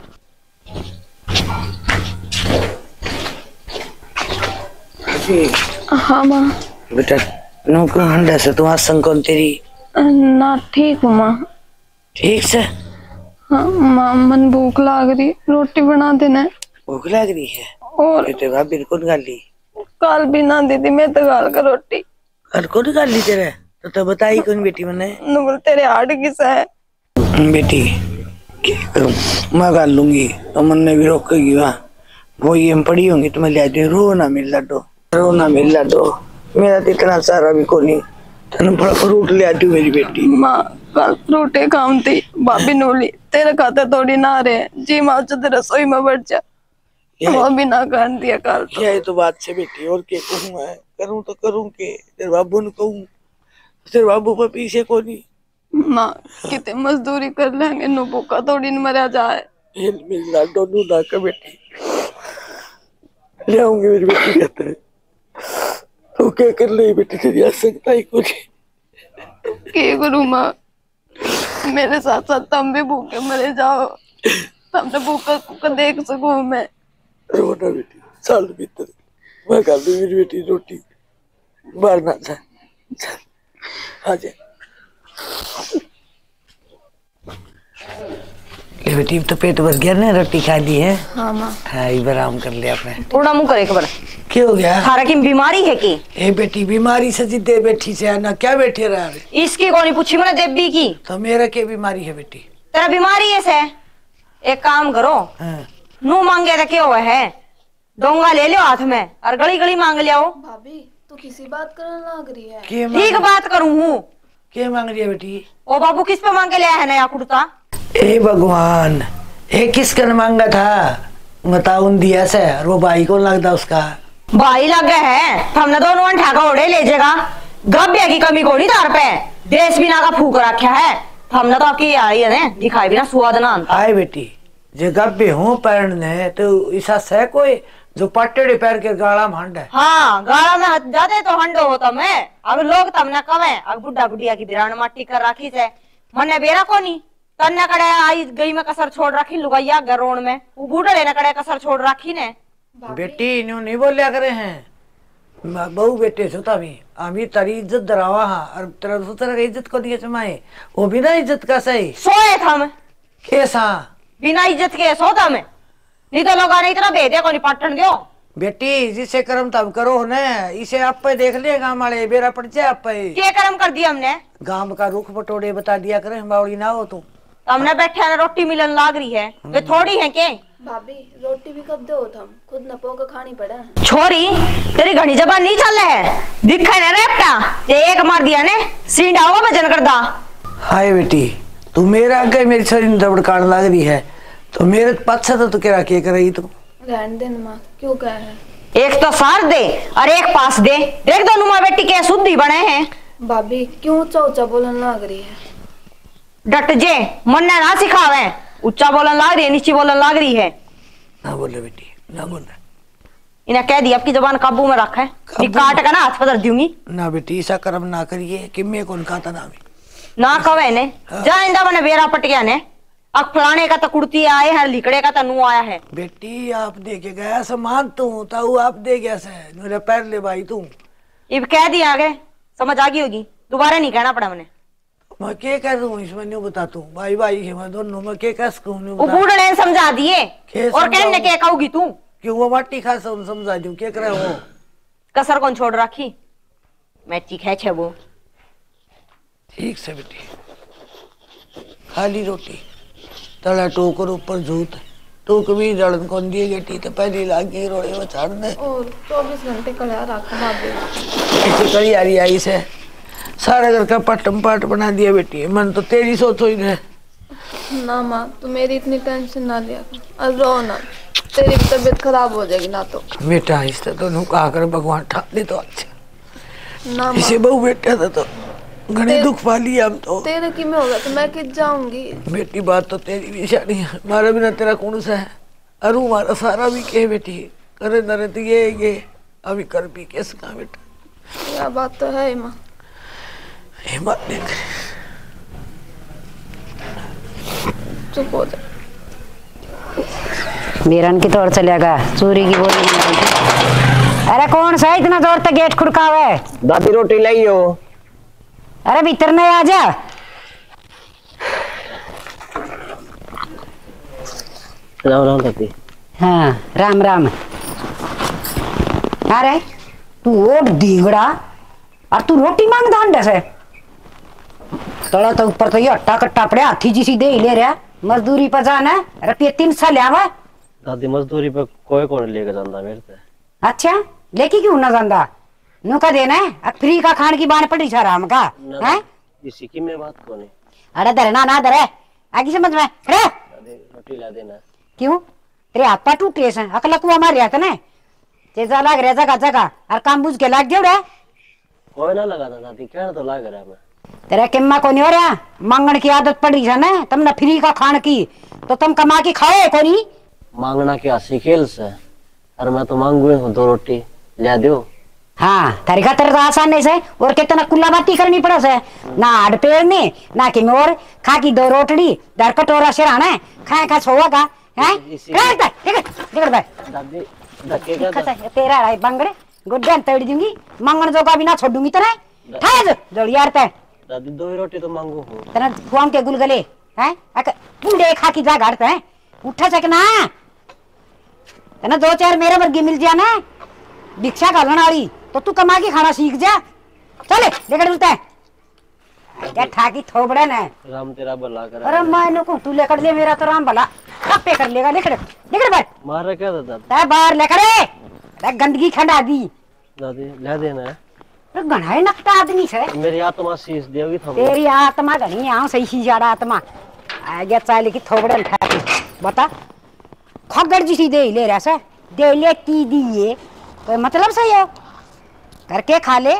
हाँ माँ बेटा नौकरी हंडा से तुम्हारा संकोन तेरी ना ठीक हूँ माँ ठीक से। हाँ माँ मन भूख लाग रही रोटी बना देना भूख लग रही है और ये तो बिल्कुल गाली काल भी ना दीदी मैं तो गाल का रोटी कल को गाली तेरे तो, तो बताई कौन बेटी मैंने नुगल तेरे हार्ड किसा है बेटी क्या करूं मैं गाल लूंगी तो मन ने भी रोकेगी वहाँ वो ये पड़ी होंगी तुम्हें ले दे। रो ना मिल लाडो, रो ना मिल लाडो, मेरा तो इतना सारा भी को नहीं। तेन बड़ा फ्रूट ले आती मेरी बेटी। माँ कल फ्रूटे काम थी, भाभी नूली तेरे खाते थोड़ी ना रहे जी। माँ जो रसोई में बैठ जा, वो भी ना कर दिया कल तो। यही तो बात से बेटी, और क्या कहूँ मैं, करूँ तो करूँ के, तेरे बाबू ने कहूँ, तेरे बाबू पर पीछे को नहीं। माँ कितने मजदूरी कर लेंगे, नो भूखा थोड़ी न मरा जाए। हिल मिल लाडो नू ना कर बेटी, ले आऊंगी मेरी बेटी कहते हैं। तो क्या कर ले बेटी, तेरी आसक्ता ही कुछ क्या करूँ माँ, मेरे साथ साथ तुम भी भूखे मरे जाओ, तुमने भूखा भूखा देख सकूं मैं। रोना बेटी, साल भीतर मैं कर दूं मेरी बेटी रोटी, बाहर ना जा। हाँ जी ले बेटी, तो पेट भर गया ना, रोटी खा ली है। हाँ माँ। हाँ इब आराम कर लिया आपने। थोड़ा मुंह करे खबर क्या हो गया? थारा की बीमारी है की? ए बेटी बीमारी से जिद्दे बैठी से ना, क्या बैठे रहा? इसकी कौन पूछी मैंने देवी की? तो मेरा क्या बीमारी है बेटी? तेरा बीमारी है से, एक काम करो, हाँ। नू मांगे तो क्या हुआ है, डोंगा ले लो हाथ में और गली गली मांग लिया। भाभी तू किसी बात करने लग रही है। ठीक बात करूँ हूँ। क्या मांग रही है बेटी? ओ बाबू किस पे मांग के लिया है नया कुर्ता? ए भगवान, ए किसका मांगा था बताओ दिया से, और वो भाई को लगता उसका भाई लग गए है, हमने दोनों ठाका उड़े ले जाएगा। गब्य की कमी को नहीं तार पे, देश बिना का फूक रखा है, हमने तो आपकी आई है दिखाई बिना स्वाद ना। आए बेटी जे गब्य हूँ पैरने तो ऐसा से कोई जो पट्टे पैर के गाला मांड है। हाँ गाला में जाते तो हंडो होता मैं, अब लोग तमने कवे अब बुढ़ा बुढ़िया की बिरान माटी कर रखी से, मन्ने बेरा को नहीं तन्ने कड़े आई गई में कसर छोड़ रखी लुगाइया गरोण में, वो बूढ़े लेने कड़े कसर छोड़ रखी ने। बेटी न्यू नहीं बोलिया करे हैं बहु बेटे सोता भी आमी तारी इज्जत दरावा हा, और तेरा सोता का इज्जत को दिए चमाए, वो बिना इज्जत का सही सोए थम कैसा बिना इज्जत के सोता में, नहीं तो लोग आने इतना भेदे को नहीं पटन दो। बेटी जिसे कर्म तब करो न, इसे आप पे देख लिए गाँव वाले बेरा पड़ जाए आप पे। क्या कर्म कर दिया हमने? गांव का रुख बटोड़े बता दिया करे, हम बावड़ी ना हो तुम। हमने बैठे हैं रोटी मिलन लाग रही है, वे थोड़ी है के? भाभी रोटी भी कब दो तुम, खुद न पोका खानी पड़ा है। छोरी तेरी घनी जबान नहीं चल रहा है, दिखा ना रेपटा ये एक मार दिया ने सींडा हुआ भजन कर दा। हाय बेटी तू मेरा आगे मेरी शरीर में दबड़ काट लग रही है, तो मेरे पाछा तो तू क्या क्या कर रही तू? रहने दे माँ, क्यों कह है? एक तो सार दे और एक पास दे, देख दोनों माँ बेटी के शुद्धि बने हैं। भाभी क्यों ऊंचा ऊंचा बोलने लग रही है? डट जे मन ना सिखावे, ऊंचा बोलन लाग रही है नीचे बोलन लाग रही है। ना बोले बेटी ना बोल, इन्हें कह दिया आपकी जबान काबू में रखा है, काट का ना हाथ पकड़ दूंगी ना बेटी। ऐसा कर्म ना करिए कि मैं कौन खाता ना ना कवे ने जा इंदा बने बेरा पट गया ने, अब फलाने का तो कुर्ती आए है, लिकड़े का तो नू आया है। बेटी आप दे के गया सामान तू तो आप दे गया से मेरे पैर ले भाई तू। इब कह दिया आगे समझ आ गई होगी, दोबारा नहीं कहना पड़ा मैंने। मैं क्या कह दूं इसमें नहीं बता तू, भाई भाई है मैं दोनों, मैं क्या कह सकूं नहीं वो बता। बूढ़े समझा दिए और कहने के कहूगी तू क्यों वो माटी खा सब समझा दूं क्या करे वो कसर कौन छोड़ रखी मैं चीखे छे वो। ठीक से बेटी खाली रोटी तला टोकर ऊपर झूठ टोक भी जड़न कौन दिए बेटी तो पहले लागी रोड़े में छाड़ने और चौबीस घंटे कड़ा रखा भाभी। ऐसी कड़ी आ रही आई से सारे घर का पटम पाट बना दिया बेटी, मन तो तेरी सोचो ही है ना माँ तू मेरी इतनी टेंशन ना लिया और रो ना, तेरी भी तबीयत खराब हो जाएगी ना तो। बेटा इससे तो कहा कर भगवान ठाक दे तो अच्छा ना इसे बहु बेटा था तो घने दुख पा लिया हम तो। तेरे की में होगा तो मैं किस जाऊंगी। बेटी बात तो तेरी भी शादी है, मारा बिना तेरा कौन सा है, अरु मारा सारा भी के बेटी करे नरे तो ये ये अभी कर भी कैसे कहा बेटा। यह बात तो है माँ, ये बात देख चुप हो जा। मेरन की तौर चलेगा चोरी की बोली। अरे कौन सा इतना जोर तक गेट खुड़कावे? दादी रोटी लाई हो। अरे भीतर नहीं आ जा। राम राम दादी। हाँ राम राम। अरे तू ओट दीगड़ा और तू रोटी मांग दांडे से तड़ा तो ऊपर तो ये अट्टा कट्टा पड़े हाथी जी सीधे ही ले रहा मजदूरी पर जाना रुपये तीन सौ लिया दादी मजदूरी पे कोई कौन लेके जाता मेरे से। अच्छा लेके क्यों ना जाता नु का देना है अब फ्री का खान की बाण पड़ी आराम का है इसी की मैं बात कौन है। अरे धरना ना धरे आगे समझ में खड़े रोटी ला देना। क्यों तेरे हाथ पा टूटे से अकल कुआ मार रहा था ना तेजा लाग रहा जगह जगह और काम बुझ के लाग जोड़ा कोई ना लगा था दादी कहना तो लाग रहा मैं। तेरा किम्मा को नहीं हो रहा मांगण की आदत पड़ी है ना तुमने फ्री का खान की तो तुम कमा के खाओ को नहीं मांगना के हंसी खेल से और मैं तो मांगू हूँ दो रोटी ले दो। हाँ तारी खातर तो आसान नहीं से और कितना कुल्ला बाती करनी पड़ा से ना हाड पेड़ में ना कि मोर खा की दो रोटड़ी दर कटोरा सिराना खाए खा सोवा का है दादी धक्के क्या तेरा राय बंगड़े गुड्डन तोड़ दूंगी मंगन जो का भी ना छोड़ूंगी तेरा ठाए जोड़ यार ते दादी दो ही रोटी तो मांगू हूँ तेरा खुआम के गुलगले हैं अक पूरे खा की जा गाड़ते हैं उठा सकना तेना दो चार मेरे वर्गी मिल जाए ना भिक्षा घालने वाली तो तू कमा के खाना सीख जा चले लेकर उलता है क्या ठाकी थोबड़े ने राम तेरा भला कर। अरे मैं को तू लेकर ले मेरा तो राम भला कब पे कर लेगा लेकर लेकर बैठ मारा क्या था दादी तै बाहर लेकर ए गंदगी खंडा दी दादी ले देना है तो घना नकटा आदमी से मेरी आत्मा शीश देगी था तेरी आत्मा घनी आऊं सही सी जाड़ा आत्मा आ गया चाली की थोबड़े ठाकी बता खगड़ जी सी दे ले रहा से दे ले की दिए तो मतलब सही है करके खा ले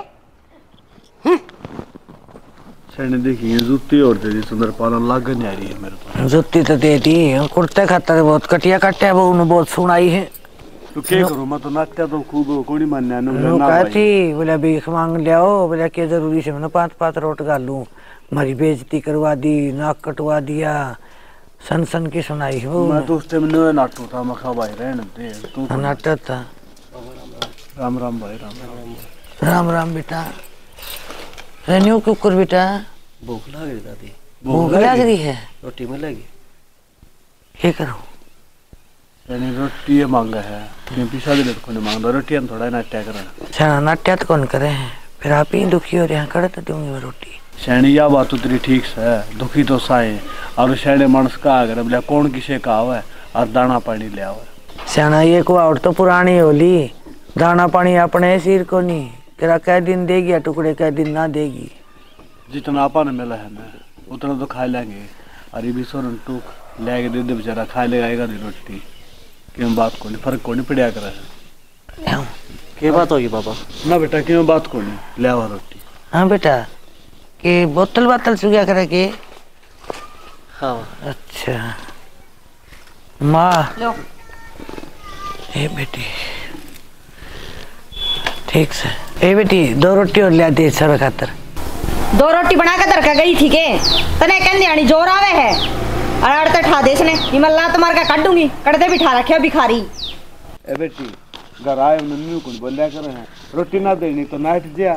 सैने देखिए जूती और तेरी सुंदर पालन लाग नहीं आ रही है मेरे तो। जूती तो दे दी कुर्ते खातर बहुत कटिया कट्या वो उन्हें बहुत सुनाई है तो क्या करूं मैं तो नाट्या तो खूब कोनी मानने नो कहती बोले भीख मांग ले आओ बोले क्या जरूरी से मैंने पांच पांच रोट गालूं हमारी बेइज्जती करवा दी नाक कटवा दिया सन सन की सुनाई हो। मैं तो उस टाइम नया नाटू था मैं खा भाई रहने दे तू नाटक था। राम राम भाई राम राम राम राम बेटा रहनियो कुकर बेटा भूख लग रही दादी भूख लग रही है रोटी मिलेगी क्या करूं यानी रोटी मांगा है क्योंकि शादी ले को मांगा रोटी हम थोड़ा नाट्या करा अच्छा नाट्या तो कौन करे हैं फिर आप ही दुखी हो रहे हैं करे तो दूंगी मैं रोटी शैनी या बात तो तेरी ठीक है दुखी तो साए और शैने मानस का अगर बोले कौन किसे का आवे और दाना पानी ले आवे सियाना ये को और तो पुरानी होली दाना पानी अपने सिर को नहीं तेरा कै दिन देगी या टुकड़े कै दिन ना देगी जितना आपा ने मिला है ना उतना तो खा लेंगे अरे भी सोरन टूक ले के दे दे बेचारा खा लेगा आएगा रोटी क्यों बात को नहीं फर्क को नहीं पड़ा कर क्या बात होगी पापा ना बेटा क्यों बात को नहीं ले आवा रोटी। हाँ बेटा के बोतल बातल सुखा करे के हाँ अच्छा माँ लो ए बेटी ठीक से ए बेटी दो रोटी और ले दे सब खातर दो रोटी बना के दरका गई थी के तने कहने आनी जोर आवे है अरे अड़ते ठा दे इसने हिमल्ला तुम्हार का काटूंगी कड़ते भी ठा रखे भिखारी। ए बेटी घर आए मम्मी को बोलिया करे हैं रोटी ना देनी तो नाट जिया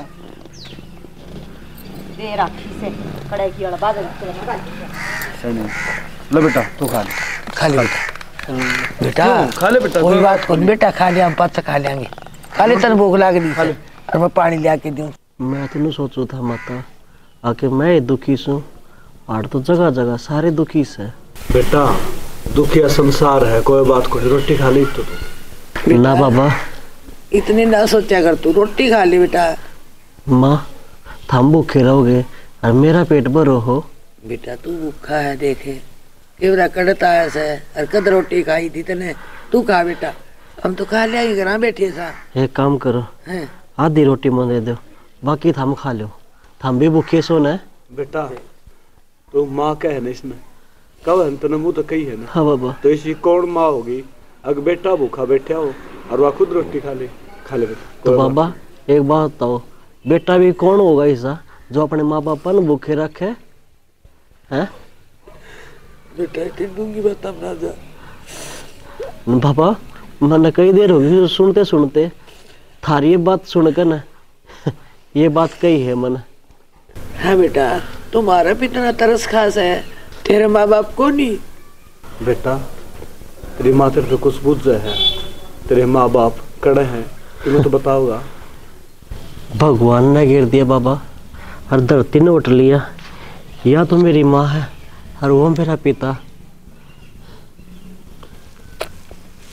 दे राखी से कड़ाई की वाला बादल सनी लो बेटा तू खा ले खा ले बेटा बेटा खा ले बेटा कोई बात कौन बेटा खा लिया हम पाँच खा लेंगे खा ले तन भूख लाग दी और मैं पानी ले आके दूं मैं तो नहीं सोचू था माता आके मैं दुखी सू और तो जगह जगह सारे दुखी से बेटा दुखिया संसार है कोई बात को रोटी खा ली तो तू ना बाबा इतनी ना सोचा कर तू रोटी खा ले बेटा माँ थम भूखे रहोगे और मेरा पेट भरो हो बेटा तू भूखा है देखे केवरा कड़ता है से और कद रोटी खाई थी तने तू खा बेटा हम तो खा लिया घर बैठे सा एक काम करो हैं आधी रोटी मुझे दे दो बाकी थम खा लो थम भी भूखे सोना है बेटा तो माँ का है ना इसमें कब है तो मुँह तो कही है ना हाँ बाबा तो इसी कौन माँ होगी अगर बेटा भूखा बैठा हो और वह खुद रोटी खा ले खा ले बेटा तो बाबा एक बात बताओ बेटा भी कौन होगा ऐसा जो अपने माँ बाप ने भूखे रखे हैं बेटा एक दूंगी बात अब ना जा बाबा मैंने कई देर होगी सुनते सुनते थारी ये बात सुनकर ना ये बात कही है मन हाँ बेटा तुम्हारा भी इतना तरस खास है तेरे माँ बाप को नहीं बेटा तेरी माँ तेरे तो कुछ बुझ है तेरे माँ बाप कड़े हैं तुम्हें तो बताओगा भगवान ने गिर दिया बाबा और धरती ने उठ लिया या तो मेरी माँ है और वो मेरा पिता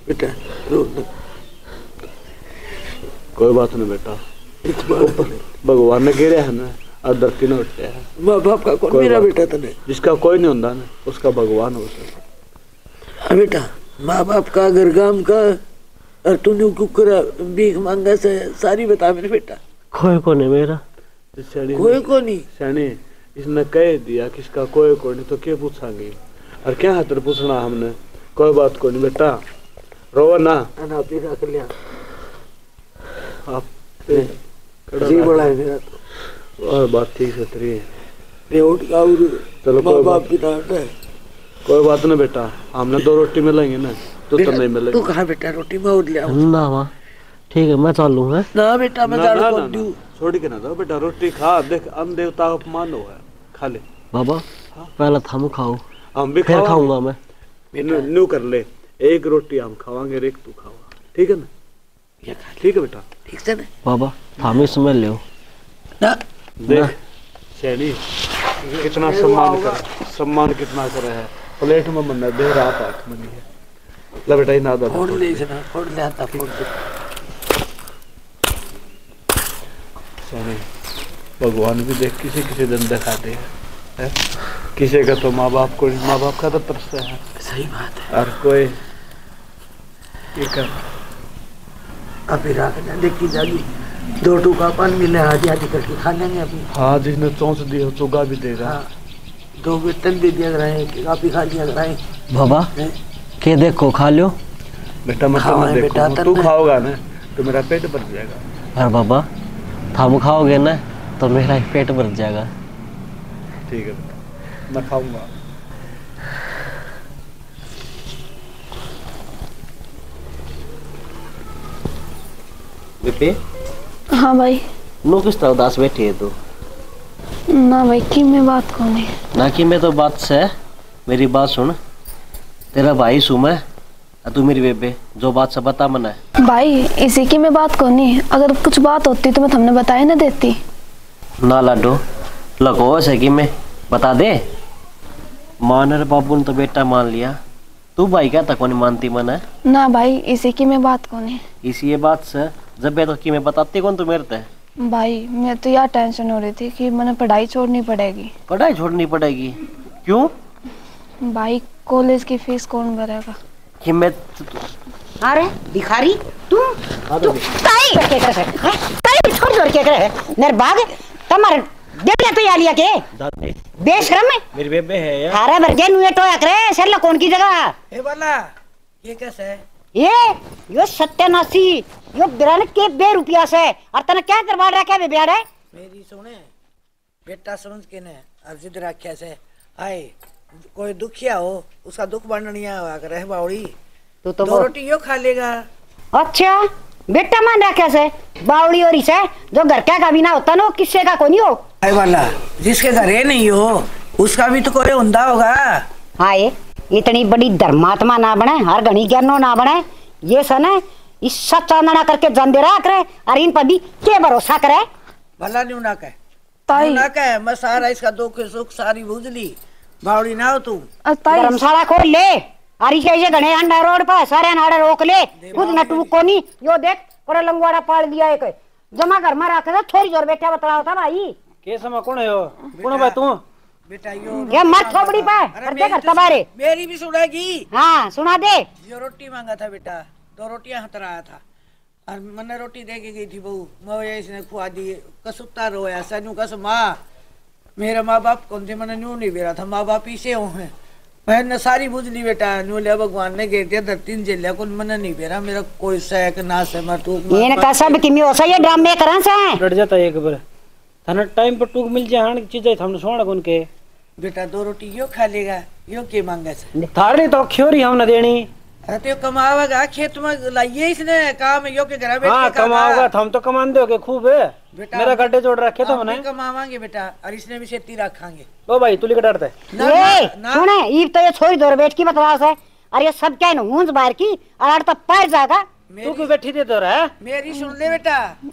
बेटा रो न। कोई बात नहीं बेटा, भगवान ने घेरा है ना, अब धरती ने उठे है। माँ बाप का कौन मेरा बेटा तने, जिसका कोई नहीं होता ना उसका भगवान हो सकता। बेटा माँ बाप का घर गांव का और तूने कुकरा भीख मांगा से सारी बता मेरे बेटा। कोई को नहीं मेरा, कोई को नहीं सैनी, इसने कह दिया किसका कोई को नहीं तो क्या पूछांगे, और क्या हाथ पूछना हमने। कोई बात को नहीं बेटा, रो ना आप ही रख लिया आप जी बड़ा है मेरा तो। और बात ठीक से तेरी है उठ का और चलो कोई बात की डांट है। कोई बात नहीं बेटा, हमने दो रोटी मिलेंगे ना, तू तो नहीं मिलेगी। तू कहाँ बेटा रोटी में उठ लिया ना माँ, ठीक है मैं चालू है ना बेटा, मैं जाड़ को दूं छोड़ के ना दो बेटा, रोटी खा, देख अन्न देवता का अपमान हो है, खा ले बाबा। पहले थम खाओ, हम भी फिर खाऊंगा मैं। न्यू कर ले, एक रोटी हम खावांगे, एक तू खावा, ठीक है ना? ठीक है बेटा, ठीक से ना बाबा, थामी समझ लो ना। देख सैनी कितना सम्मान कर, सम्मान कितना करे है, प्लेट में मन दे रात आठ मनी है। ले बेटा ही ना दो, फोड़ ले इसने, फोड़ ले आता, फोड़ दे। सैनी भगवान भी देख किसी किसी दिन दिखाते हैं, किसी का तो माँ बाप को, माँ बाप का तो तरसता है। सही बात है। और कोई ये कर अभी रखना, देखी जागी दो टूका पान मिले आधी आधी करके खा लेंगे अभी। हाँ जिसने चौंस दिया चुगा भी देगा। हाँ, दो वेतन दे दिया कराए, आप ही खा लिया कराए। बाबा के देखो खा लो बेटा, मैं तो देखो तू खाओगा ना तो मेरा पेट भर जाएगा। अरे बाबा थाम खाओगे ना तो मेरा ही पेट भर जाएगा। ठीक है बेटा, मैं खाऊंगा। बेबे हाँ भाई। नो किस तरह उदास बैठी है तू? ना भाई की में बात कौन है ना कि मैं तो बात से, मेरी बात सुन, तेरा भाई सु मैं, तू मेरी बेबे, जो बात से बता मना है। भाई इसी की में बात कौन है, अगर कुछ बात होती तो मैं तुमने बताया ना देती। ना लाडो लगो ऐसे कि मैं बता दे, मान रे बाबू ने तो बेटा मान लिया, तू भाई क्या तक नहीं मानती मन है ना। भाई इसी की में बात कौन है, इसी ये बात से जब तो कि मैं बताती कौन तू मेरे ते। भाई मैं तो यार टेंशन हो रही थी कि मैंने पढ़ाई छोड़नी पड़ेगी। पढ़ाई छोड़नी पड़ेगी क्यों? भाई कॉलेज की फीस कौन भरेगा? कि मैं अरे भिखारी तू तू काई करके कर है काई छोड़ छोड़ के करे नर बाग तमर देले तो यालिया के दादी बेशरम है मेरी बेबे है यार। थारे भरजे नुए टोया करे सरला कौन की जगह ए वाला ये कैसे है? ये यो सत्यानाशी यो बिरन के बे रुपया से और तने क्या करवा रखा है बेबिया रे? मेरी सुने बेटा समझ के ने अर्जित रखा से आए कोई दुखिया हो उसका दुख बांटनिया हुआ करे बावड़ी तू तो दो रोटी यो खा लेगा। अच्छा बेटा मान रखा से बावड़ी और इसे जो घर का का भी ना होता ना किससे का कोनी हो। आए वाला जिसके घरे नहीं हो उसका भी तो कोई हुंदा होगा। हाँ ये इतनी बड़ी धर्मात्मा ना बने, हर घनी ज्ञानो ना बने, ये सन इस चांदना करके जन दे रहा करे और इन पर भी के भरोसा करे। भला न्यू ना कह ताई ना कह, मैं सारा इसका दुख सुख सारी बुझली बावड़ी ना हो तू। धर्मशाला खोल ले और इसे घने अंडा रोड पर सारे नाड़े रोक ले, खुद नटू कोनी यो देख पूरा लंगवाड़ा पाड़ दिया एक जमा घर में रखे था थोड़ी जोर बेटा बतलाओ था भाई के समय कौन है हो कौन भाई तू बेटा यो ये मत थोबड़ी पे कर दे कर तबारे मेरी भी सुनेगी। हाँ सुना दे। यो रोटी मांगा था बेटा, दो रोटियां हतर आया था और मैंने रोटी दे के गई थी बहू, मैं इसने खुआ दी कसुत्ता रोया सनू कस माँ मेरे माँ बाप कौन थे मैंने न्यू नहीं बेरा था, माँ बाप इसे हो हैं मैंने सारी बुझ ली बेटा न्यू लिया भगवान ने गए थे धरती ने जेलिया को मैंने नहीं बेरा मेरा कोई सहक ना से मैं तू ये का सब किमी हो सही ड्रामे करा से डर जाता है एक बार थाने टाइम पर टूक मिल जाए हां चीज हमने सोना कौन के बेटा दो रोटी यो खा लेगा यो के मांगे से थारनी तो ख्योरी हमने देनी। अरे तो कमावेगा खेत में लाइए इसने काम यो के घर में हाँ कमाओगा हम तो कमान दोगे खूब है मेरा गड्ढे जोड़ रखे तो हमने कमावांगे बेटा और इसने भी खेती रखांगे। ओ भाई तुली का डरता है ये सुने ये तो ये छोरी दौर बैठ की बतलास है और ये सब क्या हूंज बाहर की और तो पैर जाएगा तू क्यों बैठी दे तो रहा मेरी सुन ले बेटा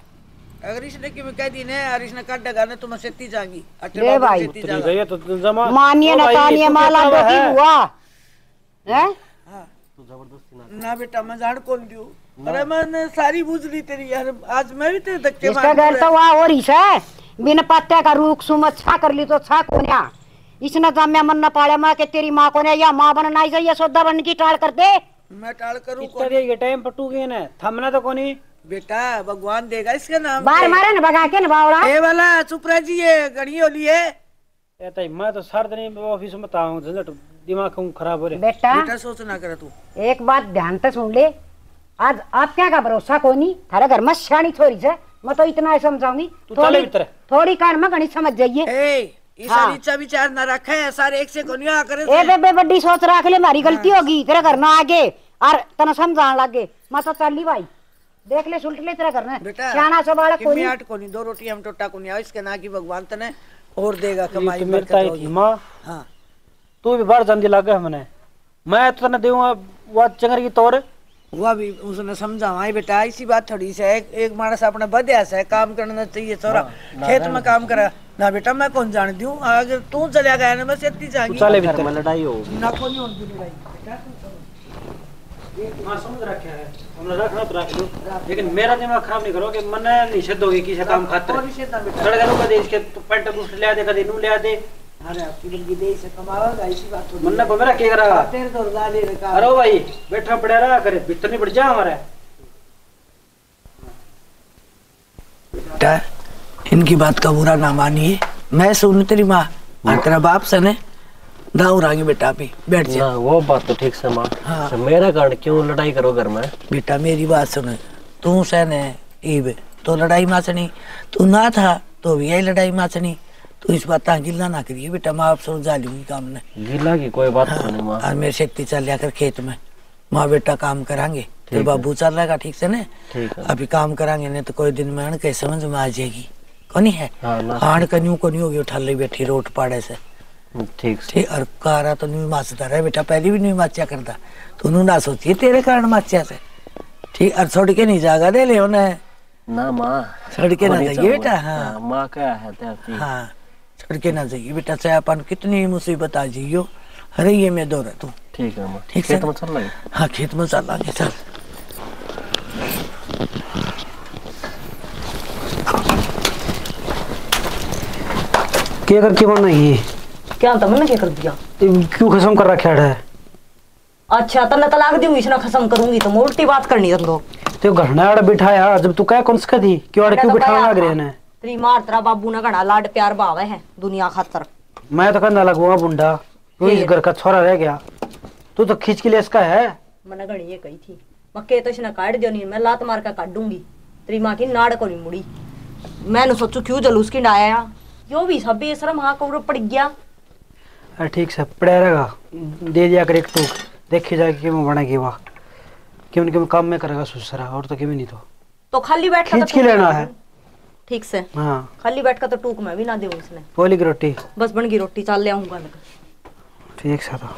अगर इसने की कह दी ने और इसने काट देगा ना तो मैं सेती जाऊंगी ले भाई तो जमा मानिए ना तानिए माला बेटी हुआ हैं। हां तू जबरदस्ती ना ना बेटा मैं जान कौन दियो। अरे मैंने सारी बुझ ली तेरी यार, आज मैं भी तेरे धक्के इसका घर तो वहाँ हो रही है बिन पत्ते का रूख सुमत छा कर ली तो छा कोन्या इसने जम्या मन न पाले माँ के तेरी माँ कोन्या या माँ बनना ही चाहिए सौदा बन की टाल कर दे। मैं टाल करूँ ये टाइम पटू गए ना थमना तो कोनी बेटा भगवान देगा इसका नाम बाहर मारे ना भगा के ना बावड़ा ए वाला चुप रह जी, ये घड़ी होली है। ए ताई मैं तो सार दिन ऑफिस में ताऊं झंझट दिमाग क्यों खराब हो रे। बेटा बेटा सोच ना कर तू। एक बात ध्यान से सुन ले, आज आप क्या का भरोसा कोनी थारे घर में शानी थोड़ी से मैं तो इतना ही समझाऊंगी थोड़ी थोड़ी कान में घनी समझ जाइए। ए ईसा नीचा विचार ना रखे सारे एक से कोनिया करे ए बेबे बड़ी सोच रख ले मारी गलती होगी तेरे घर ना आगे और तना समझान लगे मैं तो चली भाई देख ले सुलट ले तेरा घर में बेटा सियाना सा बालक कोनी आठ कोनी दो रोटी हम टोटा कोनी आओ इसके ना की भगवान तने और देगा कमाई तो मेरी ताई थी मां। हां तू भी बाहर जंदी लागे हमने मैं तो तने देऊंगा वो चंगर की तौर वो भी उसने समझावा बेटा ऐसी बात थोड़ी से एक, एक मानस अपने बधिया से काम करना चाहिए छोरा खेत में काम करा ना बेटा मैं कौन जान दूं अगर तू चला गया ना मैं सेती जाएगी चले भीतर में लड़ाई हो ना कोनी होती लड़ाई बेटा ये मां समझ रखे है हमने रखना तो रख लो लेकिन मेरा दिमाग खराब नहीं करो कि मन निषेध होगी किसी काम खातिर सड़ गलो कदे इसके पैंट बूट ले दे कदे नू ले दे। अरे आपकी बंदी दे से कमावागा ऐसी बात हो मन को मेरा के करा तेरे तो ला ले रे का। अरे भाई बैठा पड़े रहा करे भीतर नहीं बढ़ जा हमारे बेटा इनकी बात का बुरा ना मानिए मैं सुन तेरी माँ और तेरा बाप से ने दाऊ रांगे बेटा भी बैठ जा। ना वो बात तो ठीक से माँ। हाँ। तो मेरा कारण क्यों लड़ाई करो घर में। बेटा मेरी बात सुन तू सहने ईब तो लड़ाई माचनी तू ना था तो भी यही लड़ाई माचनी तू इस बात गिल्ला ना करिए बेटा माँ आप समझा लूंगी काम ने गिला की कोई बात हाँ, नहीं माँ। और मेरे शक्ति चल जाकर खेत में माँ बेटा काम करांगे फिर बाबू चल रहेगा ठीक से ने अभी काम करांगे नहीं तो कोई दिन में अण कैसे समझ में आ जाएगी कोनी है आण कन्यू को नहीं होगी उठा ले बैठी रोट पाड़े से ठीक ठीक और कारा तो नहीं माचता रहे बेटा पहले भी नहीं माचा करता तू ना सोचिए तेरे कारण माचा से ठीक और छोड़ के नहीं जागा दे ले उन्हें ना माँ छोड़ के ना जाइए बेटा। हाँ माँ क्या है तेरी। हाँ छोड़ के ना जाइए बेटा चाहे अपन कितनी मुसीबत आ जाइयो अरे ये मैं दो तू ठीक है माँ। ठीक खेत में चल रही। हाँ खेत में चल लागे चल। क्या कर के बना ये क्या तुमने क्या कर दिया क्यों खसम कर रखा है। अच्छा तन्ने तलाक दूंगी इसने खसम करूंगी तो उल्टी बात करनी है तुम तो घरना आड़ बिठाया जब तू क्या कौन सा थी क्यों आड़ क्यों बिठाना लग रहे ने तेरी मार तेरा बाबू ने घना लाड प्यार भावे है दुनिया खातर। मैं तो कहना लगूंगा बुंडा तू इस घर का छोरा रह गया तू तो खींच के लिए इसका है। मैंने घड़ी ये कही थी मक्के तो इसने काट दियो नहीं मैं लात मार कर काट दूंगी तेरी माँ की नाड़ को नहीं मुड़ी। मैंने सोचू क्यों जलूस की डाया जो भी सब बेशरम हाँ कौर पड़ गया। अरे ठीक से पड़ा रहेगा दे दिया कर एक टूक देखी जाएगी कि मैं बनेगी वाह क्यों क्यों काम में करेगा सुसरा और तो क्यों नहीं तो तो खाली बैठ खींच के लेना है ठीक से। हाँ खाली बैठ कर तो टूक मैं भी ना दूं इसने पोली की रोटी बस बन गई रोटी चाल ले आऊंगा ठीक से तो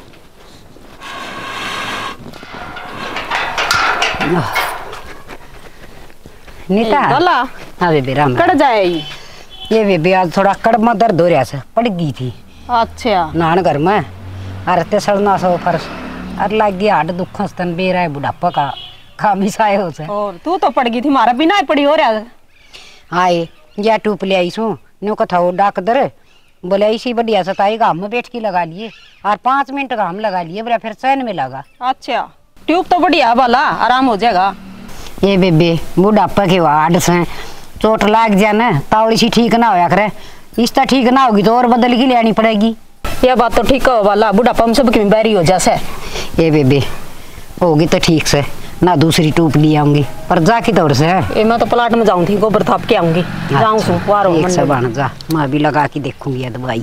नीता हाँ बेबे राम कट जाए ये बेबे आज थोड़ा कड़मा दर्द हो रहा से पड़ गई थी अच्छा नान घर में अरे ते सड़ना सो फर्श अरे लग गया हट दुख स्तन बेरा है बुढ़ापा का खामी साए हो से और तू तो पड़ गई थी मारा बिना ही पड़ी हो रहा आए या टूप ले आई सो न्यू कथा वो डाकदर बोले इसी बढ़िया सताई घाम में बैठ के लगा लिए और पाँच मिनट घाम लगा लिए बोला फिर चैन में लगा। अच्छा ट्यूब तो बढ़िया वाला आराम हो जाएगा। ये बेबे बुढ़ापा के वार्ड से चोट लाग जाए ना तावड़ी सी ठीक ना होया करे इसका ठीक ना होगी तो और बदल की लेनी पड़ेगी। यह बात तो ठीक हो वाला बुढ़ापा में सब की बैरी हो जैसे ये बेबे होगी तो ठीक से ना दूसरी टूप ली आऊंगी पर जा की तौर से है। ए मैं तो प्लाट में जाऊं थी गोबर थाप के आऊंगी जाऊं सु वारो एक से बन जा मैं भी लगा के देखूंगी ये दवाई।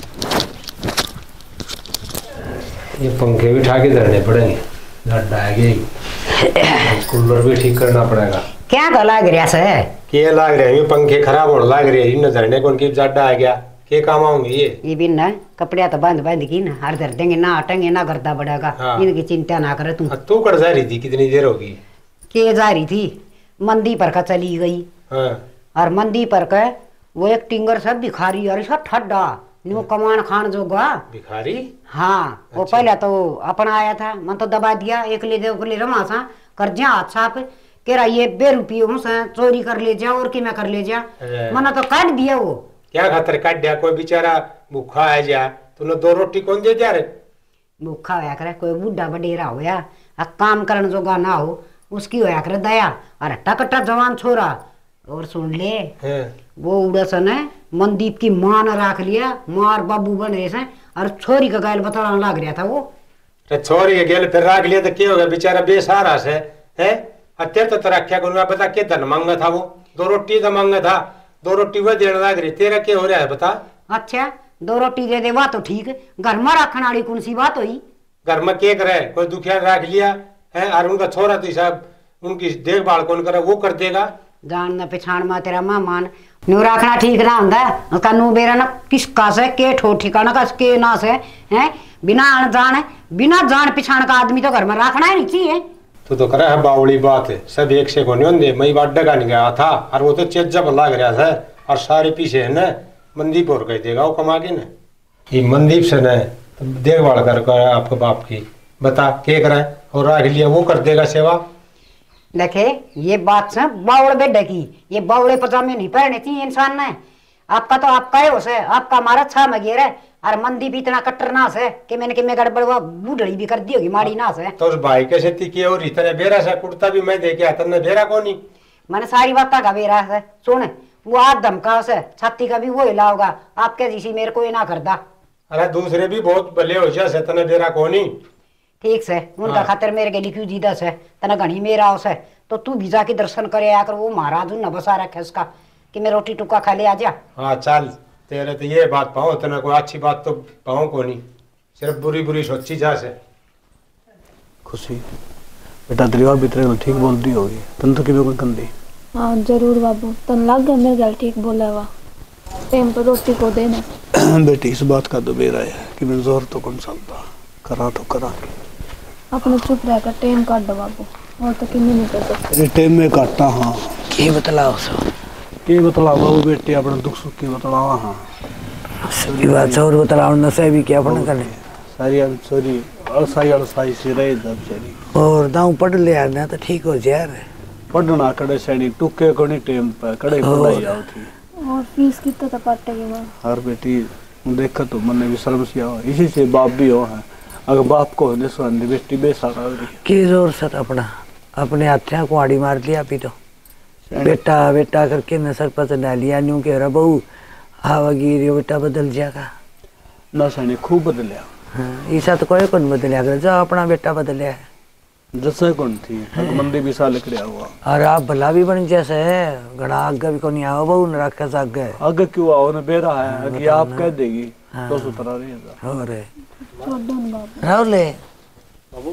ये पंखे भी उठा के धरने पड़ेंगे लड्डाएंगे कूलर भी ठीक करना पड़ेगा। क्या का लाग रहा से क्या लाग रहे हैं पंखे खराब होने लग रहे हैं इन धरने कौन की जड्डा आ गया के काम आऊंगे ये ये भी ना कपड़े तो बांध बांध की ना हर धर देंगे ना हटेंगे ना गर्दा बढ़ेगा। हाँ। इनकी चिंता ना करे तू। तू कट जा रही थी कितनी देर होगी के जा रही थी मंदी पर का चली गई। हाँ। और मंदी पर का वो एक टिंगर सब दिखा रही और सब ठड्डा न्यू कमान खान जोगा भिखारी। हाँ वो पहले तो अपना आया था, मन तो दबा दिया एक ले दे ले रमा सा कर जा हाथ साफ कह रहा ये बे रुपये हूँ चोरी कर ले जा और कि मैं कर ले जा, मना तो काट दिया। वो क्या खातर काट दिया? कोई बेचारा भूखा है जा, तूने दो रोटी कौन दे जा रे? भूखा होया करे, कोई बूढ़ा बडेरा होया काम करने जोगा ना हो उसकी होया करे दया। अरे टकटा जवान छोरा। और सुन ले वो उड़सन है मनदीप की मां ने राख लिया, मार बाबू बने से और छोरी का गायल बताने लग रहा था वो। छोरी के गेल फिर राख लिया तो क्या हो गया? बेचारा बेसहारा से है। अत्यार तो रखा को पता क्या धन मांगा था वो? दो रोटी का मांगा था, दो रोटी वह देने लग रही। तेरा क्या हो रहा है बता? अच्छा दो रोटी दे दे बात तो ठीक, घर में रखने वाली कौन सी बात हुई? घर में क्या करे? कोई दुखिया राख लिया है और उनका छोरा तो साहब उनकी देखभाल कौन करे? वो कर देगा। जान न पहचान में तेरा मेहमान न्यू रखना ठीक ना होता है उसका नू बेरा ना किसका से के ठो ठिकाना का के ना से है। बिना अनजान बिना जान पहचान का आदमी तो घर में रखना ही नहीं चाहिए। तू तो करे है बावड़ी बात है, सब एक से को नहीं होंगे। मैं बात डगा नहीं गया था और वो तो चेजा लग रहा था और सारे पीछे है ना मनदीप और कह देगा वो कमा के ना ये मनदीप से न देखभाल कर, कर आपके बाप की बता क्या करे और राख लिया वो कर देगा सेवा। देखे ये बात से बावड़ बेडे की, ये बावड़े पजामे नहीं पहने थी इंसान ने। आपका तो आपका है उसे, आपका हमारा छा मगेर है और मंदी भी इतना कट्टर नास है कि मैंने कि मैं गड़बड़ हुआ बूढ़ी भी कर दी होगी माड़ी नास है। तो उस भाई कैसे थी की और इतने बेरा सा कुर्ता भी मैं देखे तने बेरा कोनी मैंने सारी बात का बेरा है। सुन वो आज धमका से छाती का भी वो हिला होगा आपके जैसी मेरे को ये ना करता। अरे दूसरे भी बहुत भले हो जाए तने बेरा कोनी ठीक से उनका हाँ। खातर मेरे के लिखी जीदा से तना घनी मेरा उसे तो तू भी जाके दर्शन करे आकर वो महाराज न बसा रखे उसका कि मैं रोटी टुक्का खा ले आ जा। हाँ चल तेरे तो ये बात पाओ तना कोई अच्छी बात तो पाओ को नहीं, सिर्फ बुरी बुरी सोची जा से। खुशी बेटा दरिया भीतर ठीक बोलती होगी तन तो कि कोई कंदी। हाँ जरूर बाबू तन लग गया मेरे गल ठीक बोला हुआ टाइम पर रोटी को देना। बेटी इस बात का तो बेरा है कि मैं जोर तो कौन चलता करा तो करा अपने चुप रहकर टाइम काट दो बाबू और तो किन्नी नहीं कर सकते। ये टाइम में काटता हाँ ये बतलाओ सो ये बतलाओ वो बेटी अपने दुख सुख की बतलावा हाँ सभी बात और बतलाओ न से भी क्या अपने करे सारी अब सॉरी और सारी और सारी से रहे जब चली और दाऊ पढ़ ले यार ना तो ठीक हो जाए यार। पढ़ना कड़े सैनी टुके कोनी टाइम पर कड़े पढ़ाई आओ थी और फीस कितना तो काटेगी मां हर बेटी देखा तो मन भी शर्म सी आओ इसी से बाप भी हो है अगर बाप को होने सो अंधी बेटी बेसहारा हो रही की जोर सर अपना अपने हाथ को आड़ी मार लिया अभी तो बेटा बेटा करके नसर पर डाल लिया न्यू कह रहा बहू हवा गिरी बेटा बदल जाएगा ना सैनी खूब बदलिया। हाँ ऐसा तो कोई कौन बदलिया कर जा अपना बेटा बदलिया है जैसे कौन थी मंदी भी साल लिख रहा हुआ और आप भला भी बन जैसे है घड़ा आगे भी कौन आओ बहू न रखा आगे आगे क्यों आओ न बेरा है कि आप कह देगी तो सुतरा रहेगा हो रे राहुल ले बाबू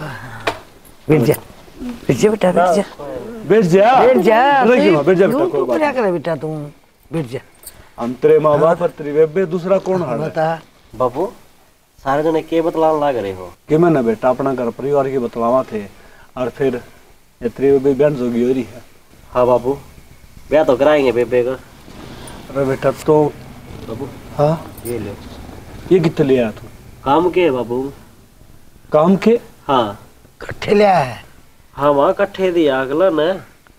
बैठ जा बैठ जा बेटा बैठ जा बैठ जा बैठ जा बैठ जा बेटा कोई बात क्या करे बेटा तू बैठ जा हम तेरे माँ बाप और तेरी बेबे दूसरा कौन है बता बाबू सारे जने के बतलान लाग रहे हो कि मैं ना बेटा अपना घर परिवार की बतलावा थे और फिर तेरी बेबे बहन जोगी हो रही है। हाँ बाबू ब्याह तो कराएंगे बेबे का। अरे बेटा तो बाबू हाँ ये ले ये कितने ले आया तू काम के बाबू काम के हाँ कट्ठे ले आया है हाँ वहाँ कट्ठे दिया अगला न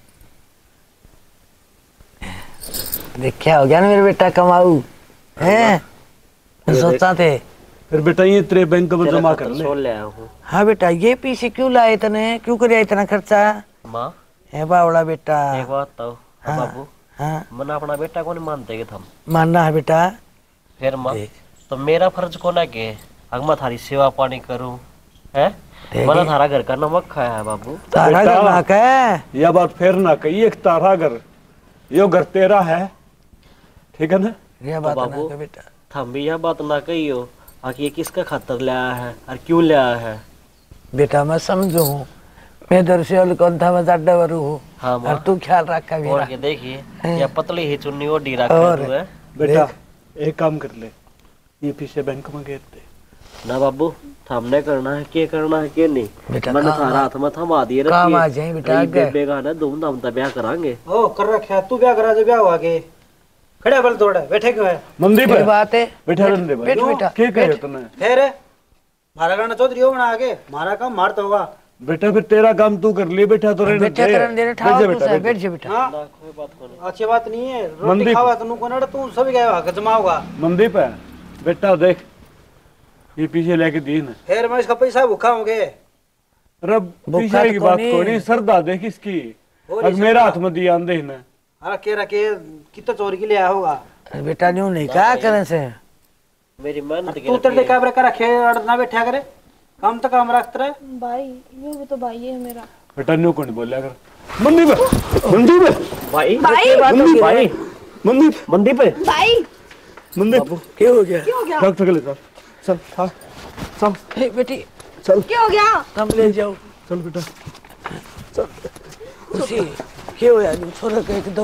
देखा हो गया ना मेरे बेटा कमाऊ है सोचता थे फिर बेटा ये तेरे बैंक में जमा कर ले। ले आया हूँ। हाँ बेटा ये पीछे क्यों लाए तने क्यों कर इतना खर्चा माँ है बावड़ा बेटा एक बात तो हाँ, बाबू हाँ मन अपना बेटा को नहीं मानते कि थम मानना है बेटा फिर माँ तो मेरा फर्ज को ना के अगर मैं थारी सेवा पानी करूँ है मैंने थारा घर का नमक खाया है बाबू तारा घर ना कह यह बात फिर ना कही एक तारा घर यो घर तेरा है ठीक है ना यह बात ना कह बेटा थम भी यह बात ना कही हो आखिर ये किसका खातर ले आया है और क्यों ले आया है बेटा मैं समझू हूँ मैं दरअसल कौन था मैं जाडा वरू हूँ हाँ और तू ख्याल रखा भी और के देखिए ये पतली ही चुन्नी ओढ़ी रखा है बेटा एक काम कर ले ये पीछे बैंक में घेर दे ना बाबू हमने करना है क्या करना है क्या नहीं मैंने थारा हाथ में थमा दिए काम आ जाए बेटा बेबे का ना धूमधाम ता ब्याह करांगे ओ कर रखा तू ब्याह करा जो ब्याह हुआ के खड़े बल तोड़ा बैठे क्यों है? मंदी पे बात है बैठा रहने दे बैठ बेटा क्या कह रहे तूने? फिर मारा गाना चौधरी हो बना आगे मारा काम मारता होगा बेटा फिर तेरा काम तू कर लिए बैठा तो रहने बेटा करन देने ठाव तू से बैठ जा बेटा। हाँ अच्छी बात नहीं है रोटी खावा तू को नड़ तू सभी गए हक जमाओगा मंदीप है बेटा देख ये पीछे लेके दी ना फिर मैं इसका पैसा भूखा होंगे रब पीछे की बात को नहीं सरदा देख इसकी अब मेरा हाथ में दिया अंधे ना हाँ कह रहा के कितना चोरी के लिए आया होगा बेटा न्यू नहीं क्या करे से मेरी मन तू तेरे कैमरे का रखे ना बैठा करे काम तो काम रखते रहे भाई ये भी तो भाई है मेरा। बेटा न्यू कौन बोलिया कर मंदीप मंदीप भाई भाई भाई मंदीप मंदीप भाई मंदीप क्या हो गया? डॉक्टर के ले चल चल हाँ चल हे बेटी चल क्या हो गया? तुम ले जाओ चल बेटा चल उसी क्या हो यार छोरा का एकदम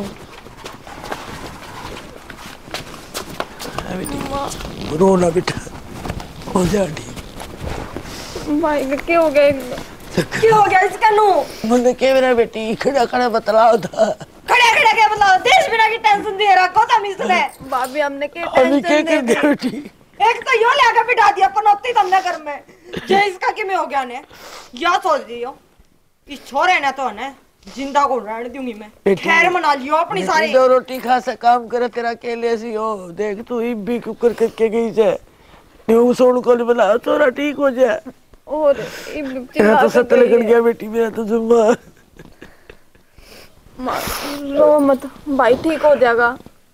बेटी रो ना बेटा हो जा ठीक। भाई का क्या हो गया एकदम? क्या हो गया इसका नू? मुझे क्या मेरा बेटी खड़ा खड़ा बतलाओ था खड़े खड़े क्या बताओ देश बिना की टेंशन दे रखो तुम इसने भाभी हमने क्या अभी क्या टेंशन कर दे दिया बेटी? एक तो यो लेकर बिठा दिया पनौती तुमने घर में जे इसका कि में हो गया ने या सोच दियो इस छोरे ने तो ने जिंदा को रहने दूंगी मैं खैर मना लियो अपनी सारी दो रोटी खा से काम करे तेरा केले सी हो देख तू ही भी कुकर करके गई से न्यू सोन को बना छोरा ठीक हो जाए और तेरा तो सत्तर लगन गया बेटी मेरा तो जुम्मा रो मत भाई ठीक हो जाएगा।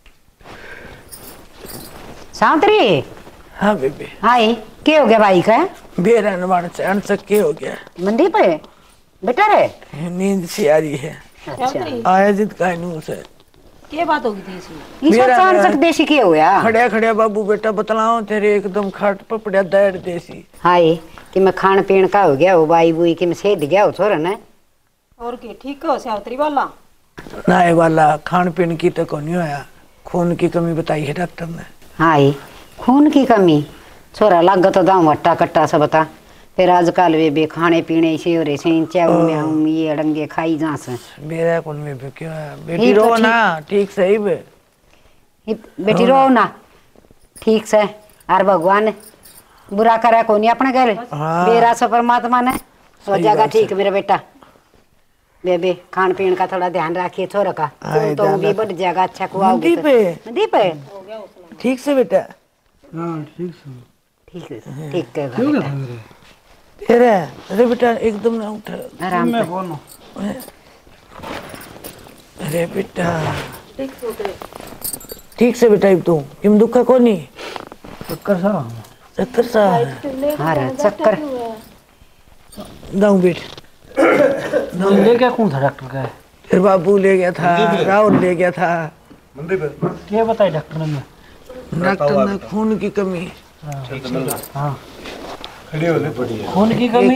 सावत्री हाँ बेबी हाय क्या हो गया भाई का? बेरा नवान से अनसक के हो गया मंदीप है बेटा रे नींद सी आ रही है अच्छा आया जिद का नू से क्या बात होगी थी इसमें? इस चांद तक देसी क्या हुआ? खड़े खड़े बाबू बेटा बतलाओ तेरे एकदम खाट पर पड़ा दर्द देसी हाय कि मैं खान पीन का हो गया हो बाई बुई कि मैं सेध गया हो छोरा ने और के ठीक हो सावत्री वाला नाए वाला खान पीन की तो नहीं होया खून की कमी बताई है डॉक्टर ने। हाय खून की कमी छोरा लग तो दाऊ वट्टा कट्टा सा बता फिर आजकल वे बे खाने पीने से हो रहे से चाऊ में हम ये अड़ंगे खाई जा से मेरा कौन में भी क्यों है बेटी रो ना ठीक सही बे बेटी रो ना ठीक से और भगवान बुरा करा कोनी अपने घर मेरा से परमात्मा ने हो जाएगा ठीक मेरा बेटा बेबे खान पीन का थोड़ा ध्यान रखिए छोरा का तो भी बढ़ जाएगा अच्छा खुआओगे दीप है ठीक से बेटा हाँ ठीक से ठीक है ठीक है तेरे अरे बेटा एकदम ना उठ आराम से बोलो अरे बेटा ठीक से बेटा तू किम दुखा को नहीं चक्कर सा चक्कर सा अरे चक्कर दाऊ बेट ले क्या कौन था डॉक्टर का? फिर बाबू ले गया था राहुल ले गया था क्या बताया डॉक्टर ने? डॉक्टर ने खून की कमी हाँ खड़ी होने पड़ी है खून की कमी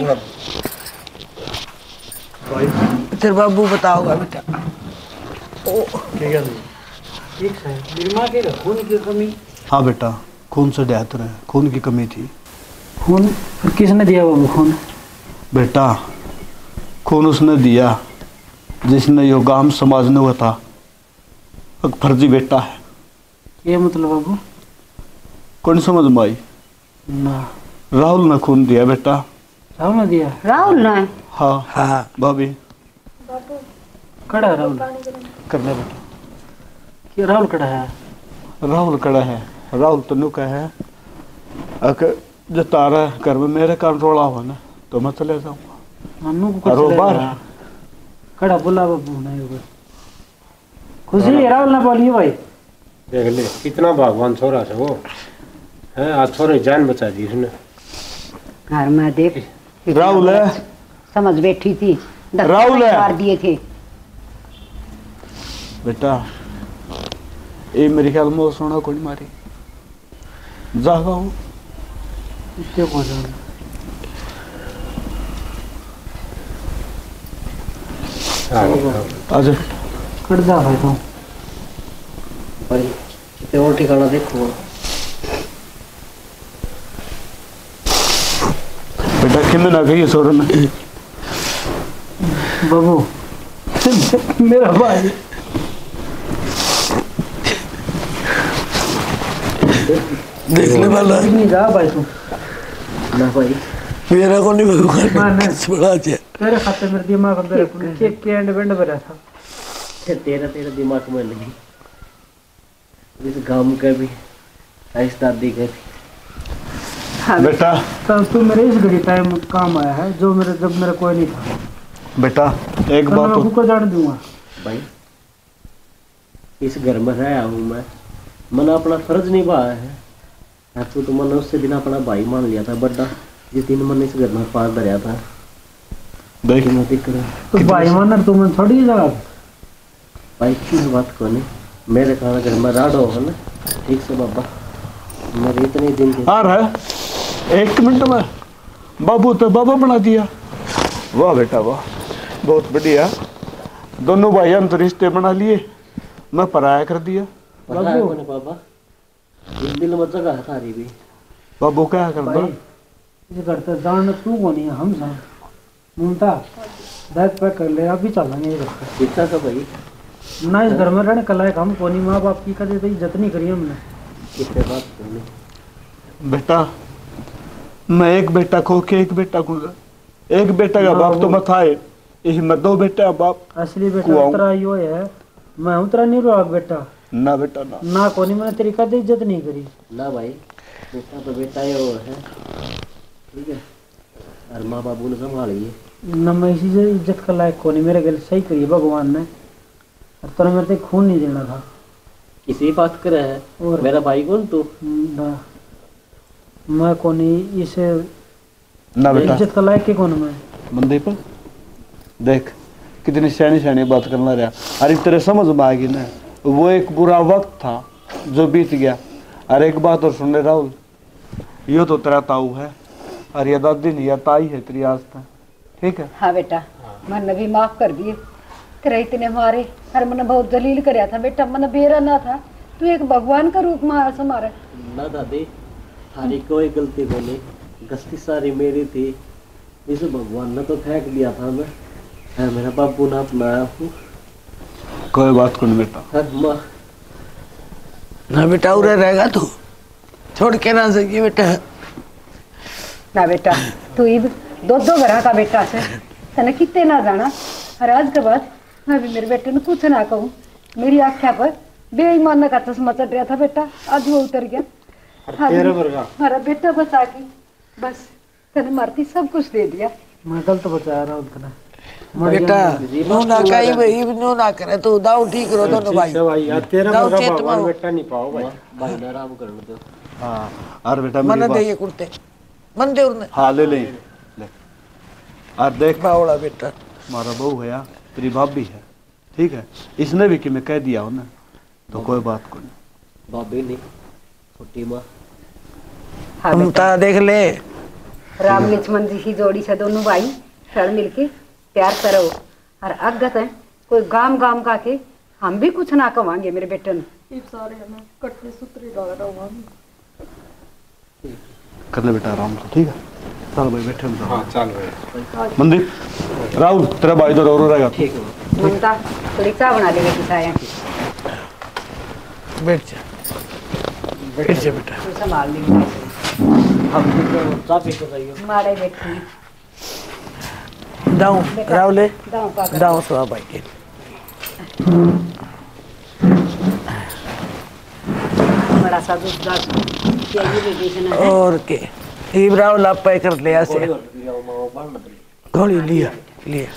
फिर बाबू बताओगा बेटा ओ क्या ठीक है मेरी माँ के खून की कमी हाँ बेटा खून से देहात रहे खून की कमी थी। खून फिर किसने दिया वो खून? बेटा खून उसने दिया जिसने यो गांव समाज ने हुआ था एक फर्जी बेटा है। ये मतलब बाबू कौन समझ में आई? ना राहुल ने खून दिया बेटा। राहुल ने दिया? राहुल ने? हाँ हाँ भाभी कड़ा है राहुल कर ले बेटा। ये राहुल कड़ा है? राहुल कड़ा है राहुल तनु का है अगर जो तारा घर में मेरे कंट्रोल हुआ ना तो मैं चले जाऊंगा। मन्नू को कुछ ले कड़ा बोला बाबू नहीं होगा खुशी है राहुल ने बोलिए भाई देख ले कितना भगवान छोरा से वो है आज छोरे जान बचा दी उसने। घर में देख राहुल है समझ बैठी थी राहुल है मार दिए थे बेटा ये मेरे ख्याल में सोना कोई मारी जागा हूँ इससे पहुंचा आज कट जा भाई तो भाई कितने और ठिकाना देखो बेटा किन्ने ना गई सोर ने बाबू मेरा भाई देख ले वाला नहीं जा भाई तू ना भाई मेरा को नहीं भगवान माने बड़ा अच्छे तेरे खाते मेरे दिमाग अंदर के के एंड बेंड भरा था तेरा तेरा दिमाग में नहीं इस गांव का भी ऐस दादी का भी बेटा तो तू मेरे इस घड़ी टाइम काम आया है जो मेरे जब मेरा कोई नहीं था बेटा एक तो बात मैं को जान दूंगा भाई इस घर में रहा हूँ मैं मैंने अपना फर्ज निभाया है तू तो मैंने उससे दिन अपना भाई मान लिया था बड़ा जिस दिन मैंने इस घर में पार धरिया था देख मैं देख रहा तो भाई मानर तू मैं थोड़ी जवाब भाई की बात को नहीं मेरे खाना घर में राडो हो ना ठीक से बाबा मेरे इतने दिन के आ रहा है एक मिनट में बाबू तो बाबा बना दिया वाह बेटा वाह बहुत बढ़िया दोनों भाइयों ने तो रिश्ते बना लिए मैं पराया कर दिया पता है कौन है बाबा इस दिल में जगह है थारी भी बाबू क्या कर दो ये करते जान तू को नहीं हम सा मुमता बैग पैक कर ले अभी चलेंगे ये करते इतना तो भाई ना इस घर में रहने का लायक हम को नहीं माँ बाप की कदे तो इज्जत नहीं करी हमने कितने बात करनी बेटा मैं एक बेटा खो के एक बेटा गुजरा एक बेटा का बाप तो मत आए यही मैं दो बेटा बाप असली बेटा उतरा यो है मैं उतरा नहीं रहा बेटा ना बेटा ना ना कोनी मैंने तेरी कदे इज्जत नहीं करी ना भाई बेटा तो बेटा ही और है ठीक है और माँ बाबू ने संभालिए न मैं इसी से इज्जत का लायक कोनी मेरे गले सही करी भगवान ने और तेरा मेरे को खून नहीं देना था किसी बात करे है और मेरा भाई कौन तू ना मैं कोनी इसे ना बेटा इज्जत का लायक के कौन मैं मंदीप देख कितनी सैनी सैनी बात करना रहा अरे तेरे समझ में आ गई ना वो एक बुरा वक्त था जो बीत गया। अरे एक बात और सुन ले राहुल यो तो तेरा ताऊ है और ये दादी नहीं है ताई है तेरी आज तक ठीक है। हाँ बेटा मैंने भी माफ कर दिए तेरे इतने मारे हर मैंने बहुत जलील कराया था बेटा मैंने बेरा ना था तू एक भगवान का रूप में आया मारा ना दादी थारी कोई गलती बोली गलती सारी मेरी थी इस भगवान ने तो फेंक दिया था मैं है मेरा बाबू ना अपनाया हूँ कोई बात को नहीं बेटा ना बेटा उरे रहेगा तू छोड़ के ना सकी बेटा ना बेटा तू इब दो दो घर का बेटा से तने कितने ना जाना और आज के बाद मैं भी मेरे बेटे ने कुछ ना कहूँ मेरी आख्या पर बेईमान का चश्मा चढ़ रहा था बेटा आज वो उतर गया हमारा बेटा बचा की बस तने मारती सब कुछ दे दिया मैं गलत बचा रहा हूँ बेटा नो ना कहीं भाई नो ना करे तो दाऊ ठीक रो दोनों भाई भाई यार तेरा मगा भगवान बेटा नहीं पाओ भाई भाई ना आराम कर दो हां और बेटा मन दे ये कुर्ते मन दे उरने हां ले ले ले और देख बावड़ा बेटा हमारा बहू है यार तेरी भाभी है ठीक है इसने भी कि मैं कह दिया हूं ना तो कोई बात को नहीं भाभी नहीं छोटी मां हम ता देख ले राम लक्ष्मण जी की जोड़ी से दोनों भाई सड़ मिलके प्यार करो और अगत है कोई गाम गाम का के हम भी कुछ ना कमांगे मेरे बेटे ने कर ले बेटा आराम से ठीक है चल भाई बैठे हम हां चल भाई मंदीप राहुल तेरा भाई तो रो रो रहेगा ठीक है ममता थोड़ी चाय बना ले बेटी साया बैठ जा बैठ जा बेटा तू संभाल ले हम तो चाय पी के जाइए मारे बेटी दाऊ रावले दाऊ का दाऊ सो भाई के बड़ा सा दूध दास क्या ये बेचना है और के इब्राहिम ला पे कर ले ऐसे गोली लिया लिया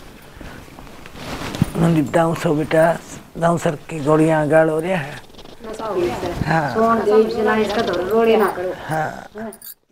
मंदिर दाऊ सो बेटा दाऊ सर की गोलियां गाड़ हो रहा है हाँ सोन देव से ना इसका तो रोड़े ना करो हाँ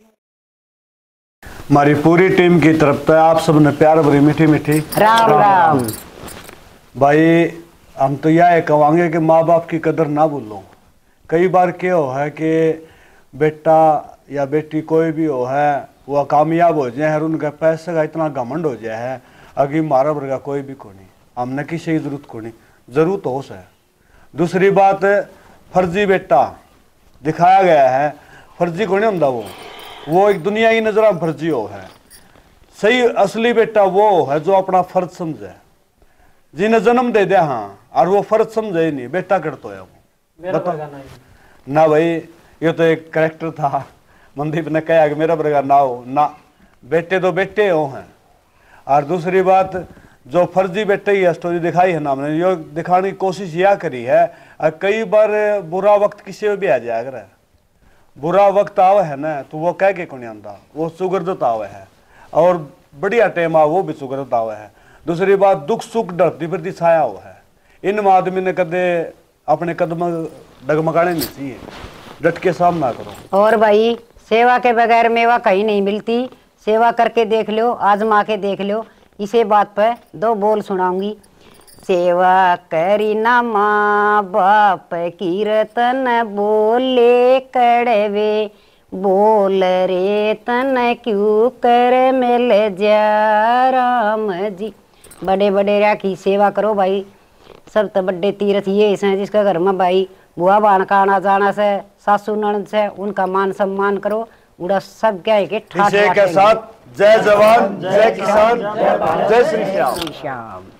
हमारी पूरी टीम की तरफ से आप सबने प्यार भरी मीठी मीठी राम राम भाई हम तो यह कहेंगे कि माँ बाप की कदर ना भूलो। कई बार क्या हो है कि बेटा या बेटी कोई भी हो है वो कामयाब हो जाए और उनका पैसे का इतना घमंड हो जाए है अभी मारा वर्गा कोई भी को नहीं हमने किसी की जरूरत को नहीं जरूरत हो है। दूसरी बात फर्जी बेटा दिखाया गया है फर्जी को नहीं होता वो वो एक दुनिया की नजर में फर्जी हो है सही असली बेटा वो है जो अपना फर्ज समझे जिन्हें जन्म दे दिया हाँ और वो फर्ज समझे ही नहीं बेटा करता है वो बता ना भाई ये तो एक करेक्टर था। मनदीप ने कहा कि मेरा बरगा ना हो ना, बेटे तो बेटे हो हैं। और दूसरी बात, जो फर्जी बेटे ही स्टोरी दिखाई है ना हमने, यो दिखाने की कोशिश यह करी है, कई बार बुरा वक्त किसी में भी आ जाया अगर बुरा वक्त आवे है ना तो वो कह के कौन आता, वो सुगर्दत आवे है, और बढ़िया टाइम आ वो भी सुगर्दत आवे है। दूसरी बात, दुख सुख डरती फिरती छाया हुआ है। इन आदमी ने कदे अपने कदम डगमगाने नहीं चाहिए, डट के सामना करो। और भाई सेवा के बगैर मेवा कहीं नहीं मिलती, सेवा करके देख लो, आजमा के देख लो। इसे बात पर दो बोल सुनाऊंगी। सेवा करी ना माँ बाप की रतन बोले कड़वे, बोल रे तन क्यों कर मिल जा राम जी। बड़े बड़े की सेवा करो भाई, सब तो बड़े तीर्थ ये हैं जिसका घर में भाई बुआ बाण का आना जाना से, सासू ननद से उनका मान सम्मान करो। उड़ा सब क्या है कि के साथ जय जवान जय किसान जय श्री श्याम।